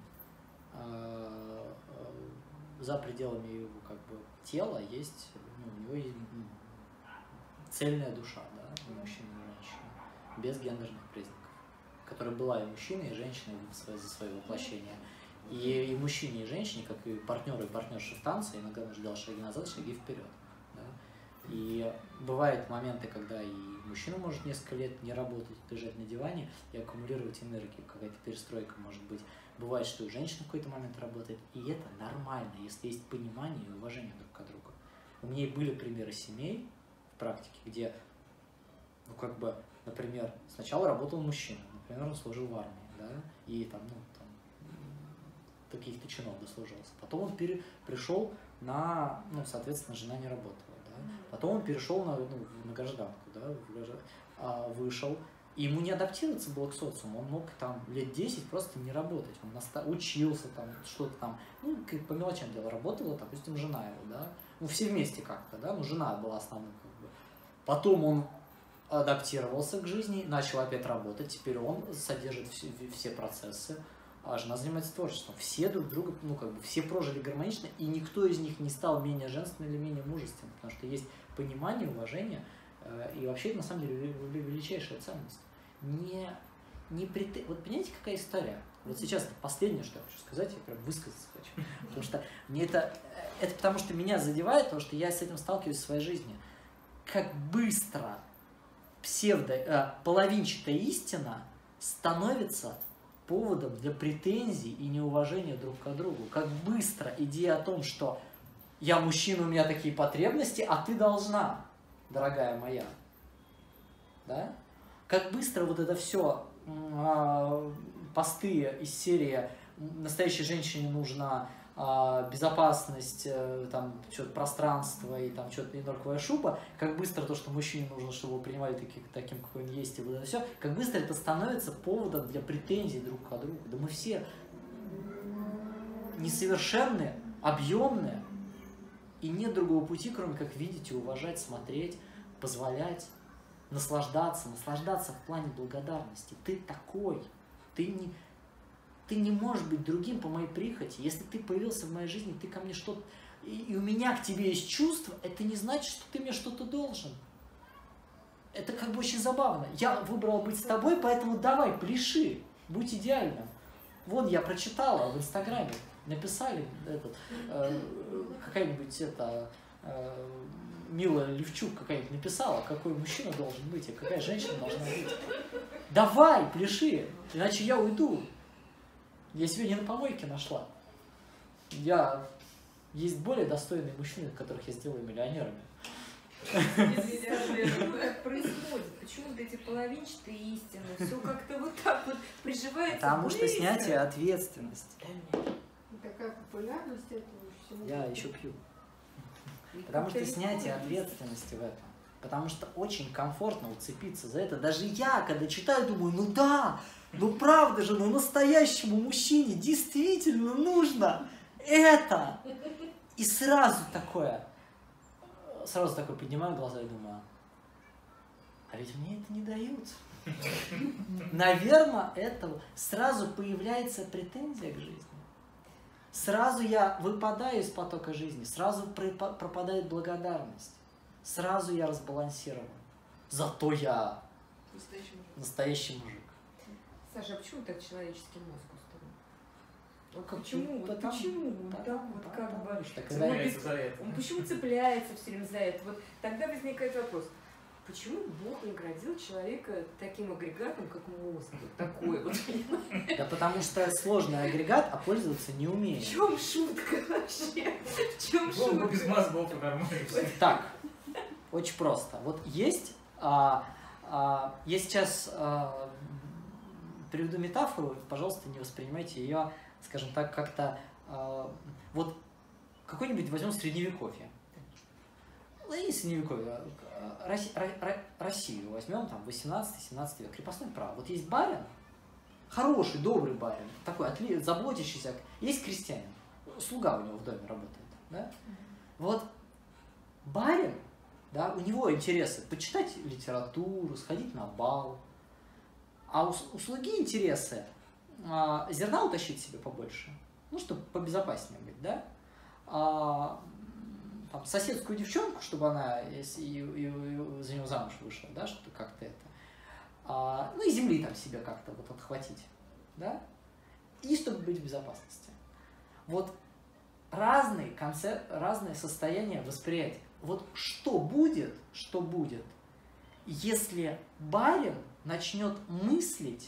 за пределами его как бы тела есть, ну, у него есть цельная душа, да, у мужчины и женщины, без гендерных признаков, которая была и мужчиной, и женщиной за свое воплощение. И мужчине, и женщине, как и партнеры и партнерши в танце, иногда нужно делать шаги назад, шаги вперед. Да? И бывают моменты, когда и мужчина может несколько лет не работать, лежать на диване и аккумулировать энергию, какая-то перестройка может быть. Бывает, что и женщина в какой-то момент работает, и это нормально, если есть понимание и уважение друг к другу. У меня были примеры семей в практике, где, ну, как бы, например, сначала работал мужчина, например, он служил в армии, да, и там, ну, там, каких-то чинов дослужился. Потом он пришел на, ну, соответственно, жена не работала, да. Потом он перешел на гражданку, да, вышел, и ему не адаптироваться было к социуму, он мог там лет 10 просто не работать, он учился там, что-то там, ну, по мелочам дело, работала, допустим, жена его, да, ну, все вместе как-то, да, ну, жена была основной, как бы. Потом он адаптировался к жизни, начал опять работать, теперь он содержит все процессы, а жена занимается творчеством. Все друг друга, ну, как бы, все прожили гармонично, и никто из них не стал менее женственным или менее мужественным, потому что есть понимание, уважение, и вообще это, на самом деле, величайшая ценность. Вот понимаете, какая история? Вот сейчас это последнее, что я хочу сказать, я прям высказаться хочу, потому что мне это потому что меня задевает, потому что я с этим сталкиваюсь в своей жизни. Как быстро половинчатая истина становится поводом для претензий и неуважения друг к другу. Как быстро идея о том, что я мужчина, у меня такие потребности, а ты должна, дорогая моя. Да? Как быстро вот это все посты из серии «Настоящей женщине нужна безопасность, там, что-то пространство и там что-то не норковая шуба», как быстро то, что мужчине нужно, чтобы его принимали таким, какой он есть, и вот это все, как быстро это становится поводом для претензий друг к другу. Да мы все несовершенные, объемные, и нет другого пути, кроме как видеть и уважать, смотреть, позволять, наслаждаться в плане благодарности. Ты такой, ты не можешь быть другим по моей прихоти. Если ты появился в моей жизни, ты ко мне что-то... И у меня к тебе есть чувство, это не значит, что ты мне что-то должен. Это как бы очень забавно. Я выбрал быть с тобой, поэтому давай, пляши, будь идеальным. Вон, я прочитала в Инстаграме, написали какая-нибудь Мила Левчук какая-нибудь написала, какой мужчина должен быть и какая женщина должна быть. Давай, пляши, иначе я уйду. Я себе не на помойке нашла. Есть более достойные мужчины, которых я сделаю миллионерами. Как происходит? Почему вот эти половинчатые истины? Все как-то вот так вот приживается. Потому что снятие ответственности. Такая популярность этого всего. Я еще пью. Потому что снятие ответственности в этом. Потому что очень комфортно уцепиться за это. Даже я, когда читаю, думаю, ну да, ну правда же, ну настоящему мужчине действительно нужно это. И сразу такое поднимаю глаза и думаю, а ведь мне это не дают. Наверное, это сразу появляется претензия к жизни. Сразу я выпадаю из потока жизни, сразу пропадает благодарность. Сразу я разбалансирован. Зато я настоящий мужик. Саша, а почему так человеческий мозг устроен? Почему? Он почему цепляется все время за это? Вот тогда возникает вопрос. Почему Бог наградил человека таким агрегатом, как мозг? Вот такой вот. Да потому что сложный агрегат, а пользоваться не умеет. В чем шутка вообще? В чем Бог шутка? без мозгов нормально. Так, очень просто. Вот есть, я сейчас приведу метафору, пожалуйста, не воспринимайте ее, скажем так, как-то, вот какой-нибудь возьмем средневековье. Ну, и средневековье. Россию возьмем, там, 18-17 век, крепостное право. Вот есть барин, хороший, добрый барин, такой, заботящийся, есть крестьянин, слуга у него в доме работает, да? Вот барин, да, у него интересы почитать литературу, сходить на бал, а у слуги интересы зерна утащить себе побольше, ну, чтобы побезопаснее быть, да? Там, соседскую девчонку, чтобы она за него замуж вышла, да, что как-то это. Ну и земли там себе как-то вот отхватить, да, и чтобы быть в безопасности. Вот разные состояния восприятия. Вот что будет, если барин начнет мыслить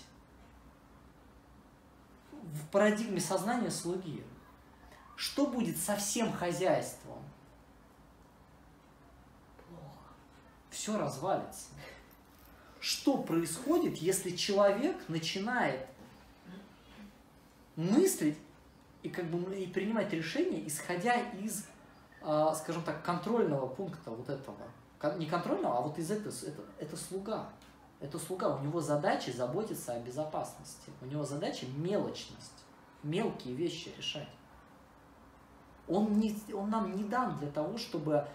в парадигме сознания слуги? Что будет со всем хозяйством? Все развалится. Что происходит, если человек начинает мыслить и принимать решения, исходя из, скажем так, контрольного пункта вот этого? Не контрольного, а вот из этого. Это слуга. Это слуга. У него задача заботиться о безопасности. У него задача мелочность. Мелкие вещи решать. Он нам не дан для того, чтобы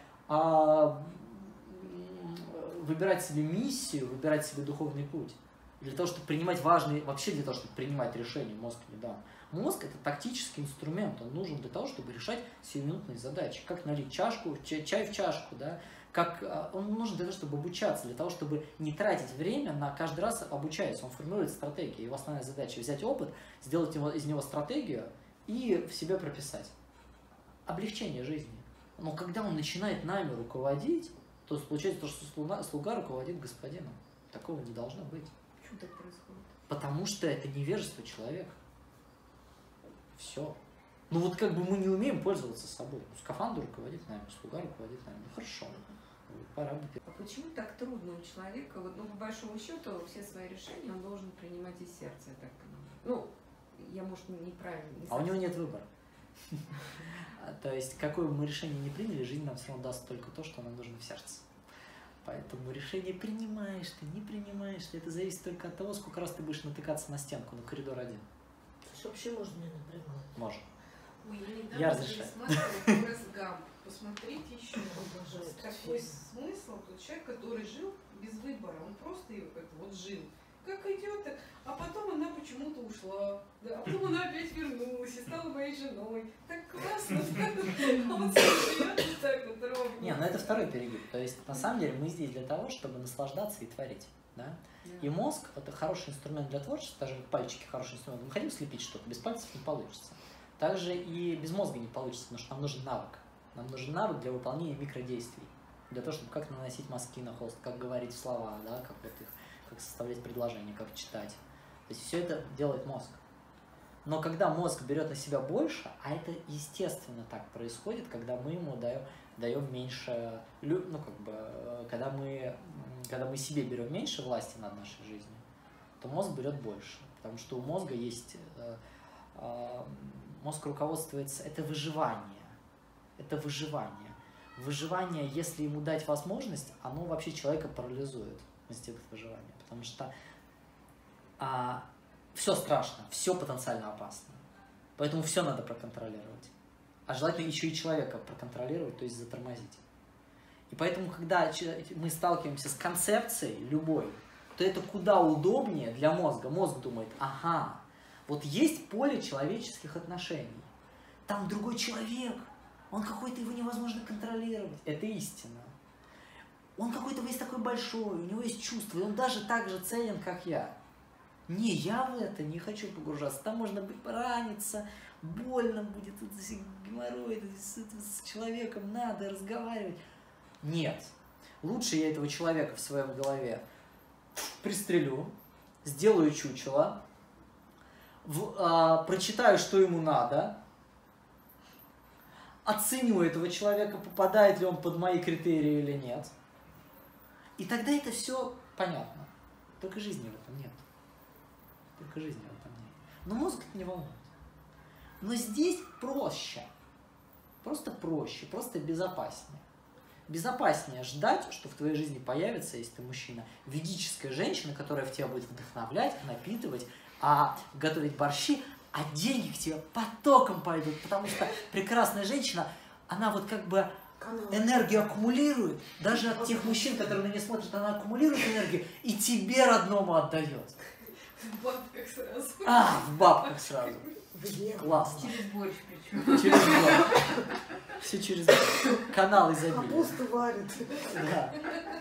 выбирать себе миссию, выбирать себе духовный путь. Для того, чтобы принимать вообще для того, чтобы принимать решения, мозг не дан. Мозг – это тактический инструмент, он нужен для того, чтобы решать сиюминутные задачи. Как налить чай в чашку, да? Он нужен для того, чтобы обучаться, для того, чтобы не тратить время на каждый раз обучаясь. Он формирует стратегию. Его основная задача – взять опыт, сделать из него стратегию и в себе прописать. Облегчение жизни. Но когда он начинает нами руководить, то получается то, что слуга руководит господином. Такого не должно быть. Почему так происходит? Потому что это невежество человека. Все. Ну вот мы не умеем пользоваться собой. Скафандр руководит нами, слуга руководит нами. Ну хорошо. Пора бы. А почему так трудно у человека? Вот, по большому счету, все свои решения он должен принимать из сердца, я так понимаю. Ну, я, может, неправильно. А у него нет выбора. То есть, какое бы мы решение не приняли, жизнь нам все равно даст только то, что нам нужно в сердце. Поэтому решение принимаешь ты, не принимаешь ты, это зависит только от того, сколько раз ты будешь натыкаться на стенку, на коридор один. Что вообще можно не напрягать? Можно. Ой, я Я недавно пересматривала Форрест Гамп. Посмотрите еще. Такой смысл, тот человек, который жил без выбора, он просто его как-то вот жил. Как идет, а потом она почему-то ушла, да, а потом она опять вернулась и стала моей женой. Так классно, а он живет вот так вот ровно. Не, ну это второй перегиб. То есть, на самом деле, мы здесь для того, чтобы наслаждаться и творить. Да? И мозг – это хороший инструмент для творчества, даже пальчики хороший инструмент. Мы хотим слепить что-то, без пальцев не получится. Также и без мозга не получится, потому что нам нужен навык. Нам нужен навык для выполнения микродействий. Для того, чтобы как наносить мазки на холст, как говорить слова, да, как составлять предложения, как читать. То есть все это делает мозг. Но когда мозг берет на себя больше, а это естественно так происходит, когда мы ему даем меньше, ну как бы, когда мы себе берем меньше власти над нашей жизнью, то мозг берет больше. Потому что у мозга есть, мозг руководствуется, это выживание. Это выживание. Выживание, если ему дать возможность, оно вообще человека парализует, инстинкт выживания. Потому что все страшно, все потенциально опасно. Поэтому все надо проконтролировать. А желательно еще и человека проконтролировать, то есть затормозить. И поэтому, когда мы сталкиваемся с концепцией любой, то это куда удобнее для мозга. Мозг думает, ага, вот есть поле человеческих отношений. Там другой человек, он какой-то, его невозможно контролировать. Это истина. Он какой-то весь такой большой, у него есть чувства, и он даже так же ценен, как я. Не, я в это не хочу погружаться. Там можно раниться, больно будет, геморрой, с человеком надо разговаривать. Нет. Лучше я этого человека в своем голове пристрелю, сделаю чучело, прочитаю, что ему надо, оценю этого человека, попадает ли он под мои критерии или нет. И тогда это все понятно. Только жизни в этом нет. Только жизни в этом нет. Но мозг это не волнует. Но здесь проще. Просто проще, просто безопаснее. Безопаснее ждать, что в твоей жизни появится, если ты мужчина, ведическая женщина, которая в тебя будет вдохновлять, напитывать, готовить борщи, а деньги к тебе потоком пойдут, потому что прекрасная женщина, она вот как бы энергию аккумулирует, даже от тех мужчин, которые на нее смотрят, она аккумулирует энергию и тебе, родному, отдает. В бабках сразу. В бабках сразу. Классно. Через борщ причем. Через борщ. Все через борщ. Канал изобилия. Капусту варит. Да.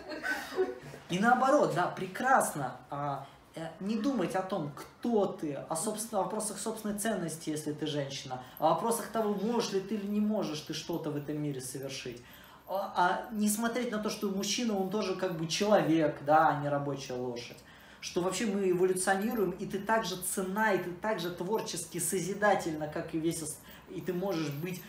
И наоборот, да, прекрасно не думать о том, кто ты, о вопросах собственной ценности, если ты женщина, о вопросах того, можешь ли ты или не можешь ты что-то в этом мире совершить. Не смотреть на то, что мужчина, он тоже как бы человек, да, а не рабочая лошадь. Что вообще мы эволюционируем, и ты так же ценна, и ты так же творчески созидательна, как и весь, и ты можешь быть,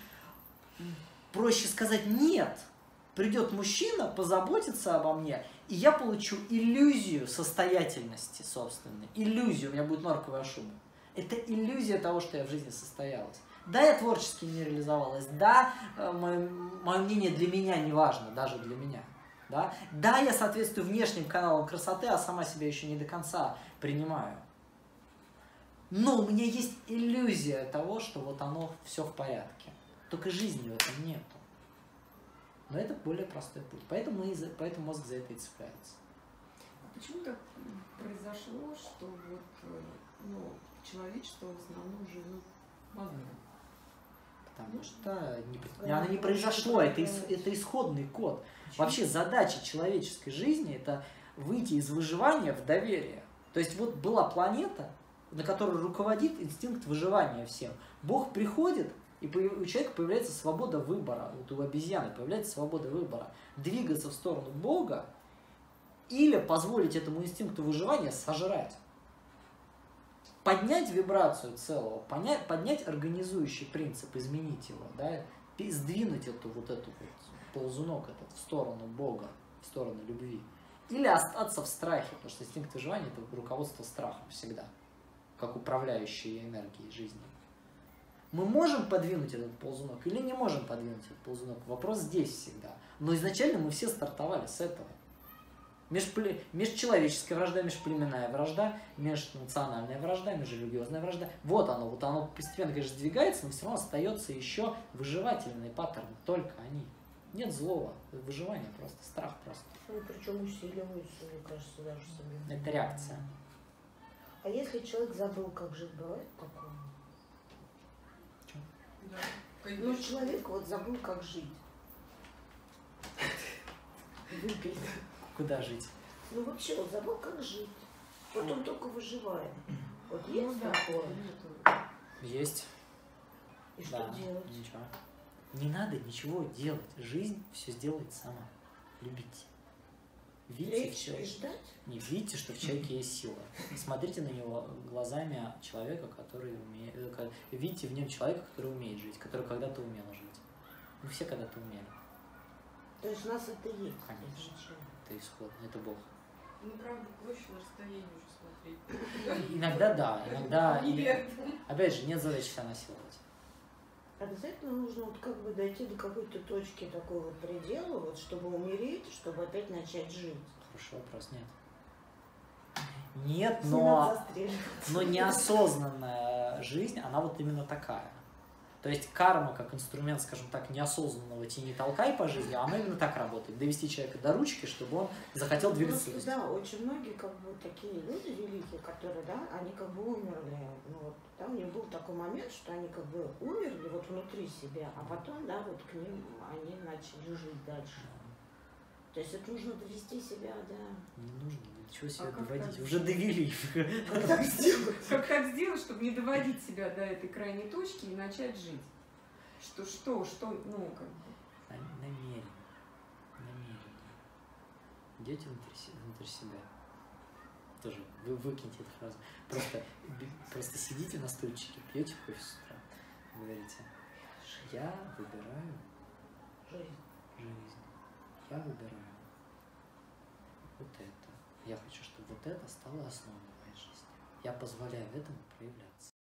проще сказать нет. Придет мужчина, позаботится обо мне, и я получу иллюзию состоятельности собственной. Иллюзию, у меня будет норковая шуба. Это иллюзия того, что я в жизни состоялась. Да, я творчески не реализовалась, да, мое мнение для меня не важно, даже для меня. Да? Да, я соответствую внешним каналам красоты, а сама себя еще не до конца принимаю. Но у меня есть иллюзия того, что вот оно все в порядке. Только жизни в этом нету. Но это более простой путь. Поэтому мозг за это и цепляется. А почему так произошло, что вот, человечество в основном живет в одном? Потому что оно не произошло, это исходный код. Вообще задача человеческой жизни – это выйти из выживания в доверие. То есть вот была планета, на которой руководит инстинкт выживания всем. Бог приходит, и у человека появляется свобода выбора. Вот у обезьяны появляется свобода выбора. Двигаться в сторону Бога или позволить этому инстинкту выживания сожрать. Поднять вибрацию целого, поднять организующий принцип, изменить его, да, сдвинуть эту ползунок этот в сторону Бога, в сторону любви. Или остаться в страхе, потому что инстинкт выживания – это руководство страхом всегда, как управляющая энергией жизни. Мы можем подвинуть этот ползунок или не можем подвинуть этот ползунок? Вопрос здесь всегда. Но изначально мы все стартовали с этого. Межчеловеческая вражда, межплеменная вражда, межнациональная вражда, межрелигиозная вражда. Вот оно постепенно, конечно, сдвигается, но все равно остается еще выживательные паттерны, только они. Нет злого, выживание просто, страх просто. Ну, причем усиливается, мне кажется, даже самим. Это реакция. А если человек забыл, как жить, бывает такое? Да, Ну, человек вот забыл, как жить. Выпить. Куда жить? Ну вообще, вот забыл, как жить. Вот он только выживает. Вот Ну есть да, такое? нету. Есть. И что Да, делать? ничего. Не надо ничего делать. Жизнь все сделает сама. Любите. Видите, Лечь и ждать? не видите, что в человеке есть сила. Смотрите на него глазами человека, который умеет. Видите в нем человека, который умеет жить, который когда-то умел жить. Мы все когда-то умели. То есть у нас это есть. Конечно. изначально. Это исход, это Бог. Ну, правда, проще на расстоянии уже смотреть. Иногда да, иногда. Нет. Опять же, нет задачи себя насиловать. Обязательно нужно вот как бы дойти до какой-то точки такого вот предела, вот чтобы умереть, чтобы опять начать жить. Хороший вопрос, нет. Нет, Не надо но застреливаться. неосознанная жизнь, она вот именно такая. То есть карма как инструмент, скажем так, неосознанного тяни-толкай по жизни, она именно так работает. Довести человека до ручки, чтобы он захотел двигаться. Просто, да, очень многие как бы такие люди великие, которые, да, они как бы умерли. Ну, вот, да, у них был такой момент, что они как бы умерли вот внутри себя, а потом, да, вот к ним они начали жить дальше. То есть это нужно довести себя, да. Не нужно ничего себя как доводить. так? Уже довели. Как так сделать? Как так сделать, чтобы не доводить себя до этой крайней точки и начать жить? Что, ну, как бы. Намеренно. Идете внутрь себя. Тоже вы выкиньте эту фразу. Просто сидите на стульчике, пьете кофе с утра. Говорите, я выбираю Жизнь. жизнь. Я выбираю вот это. Я хочу, чтобы вот это стало основой моей жизни. Я позволяю этому проявляться.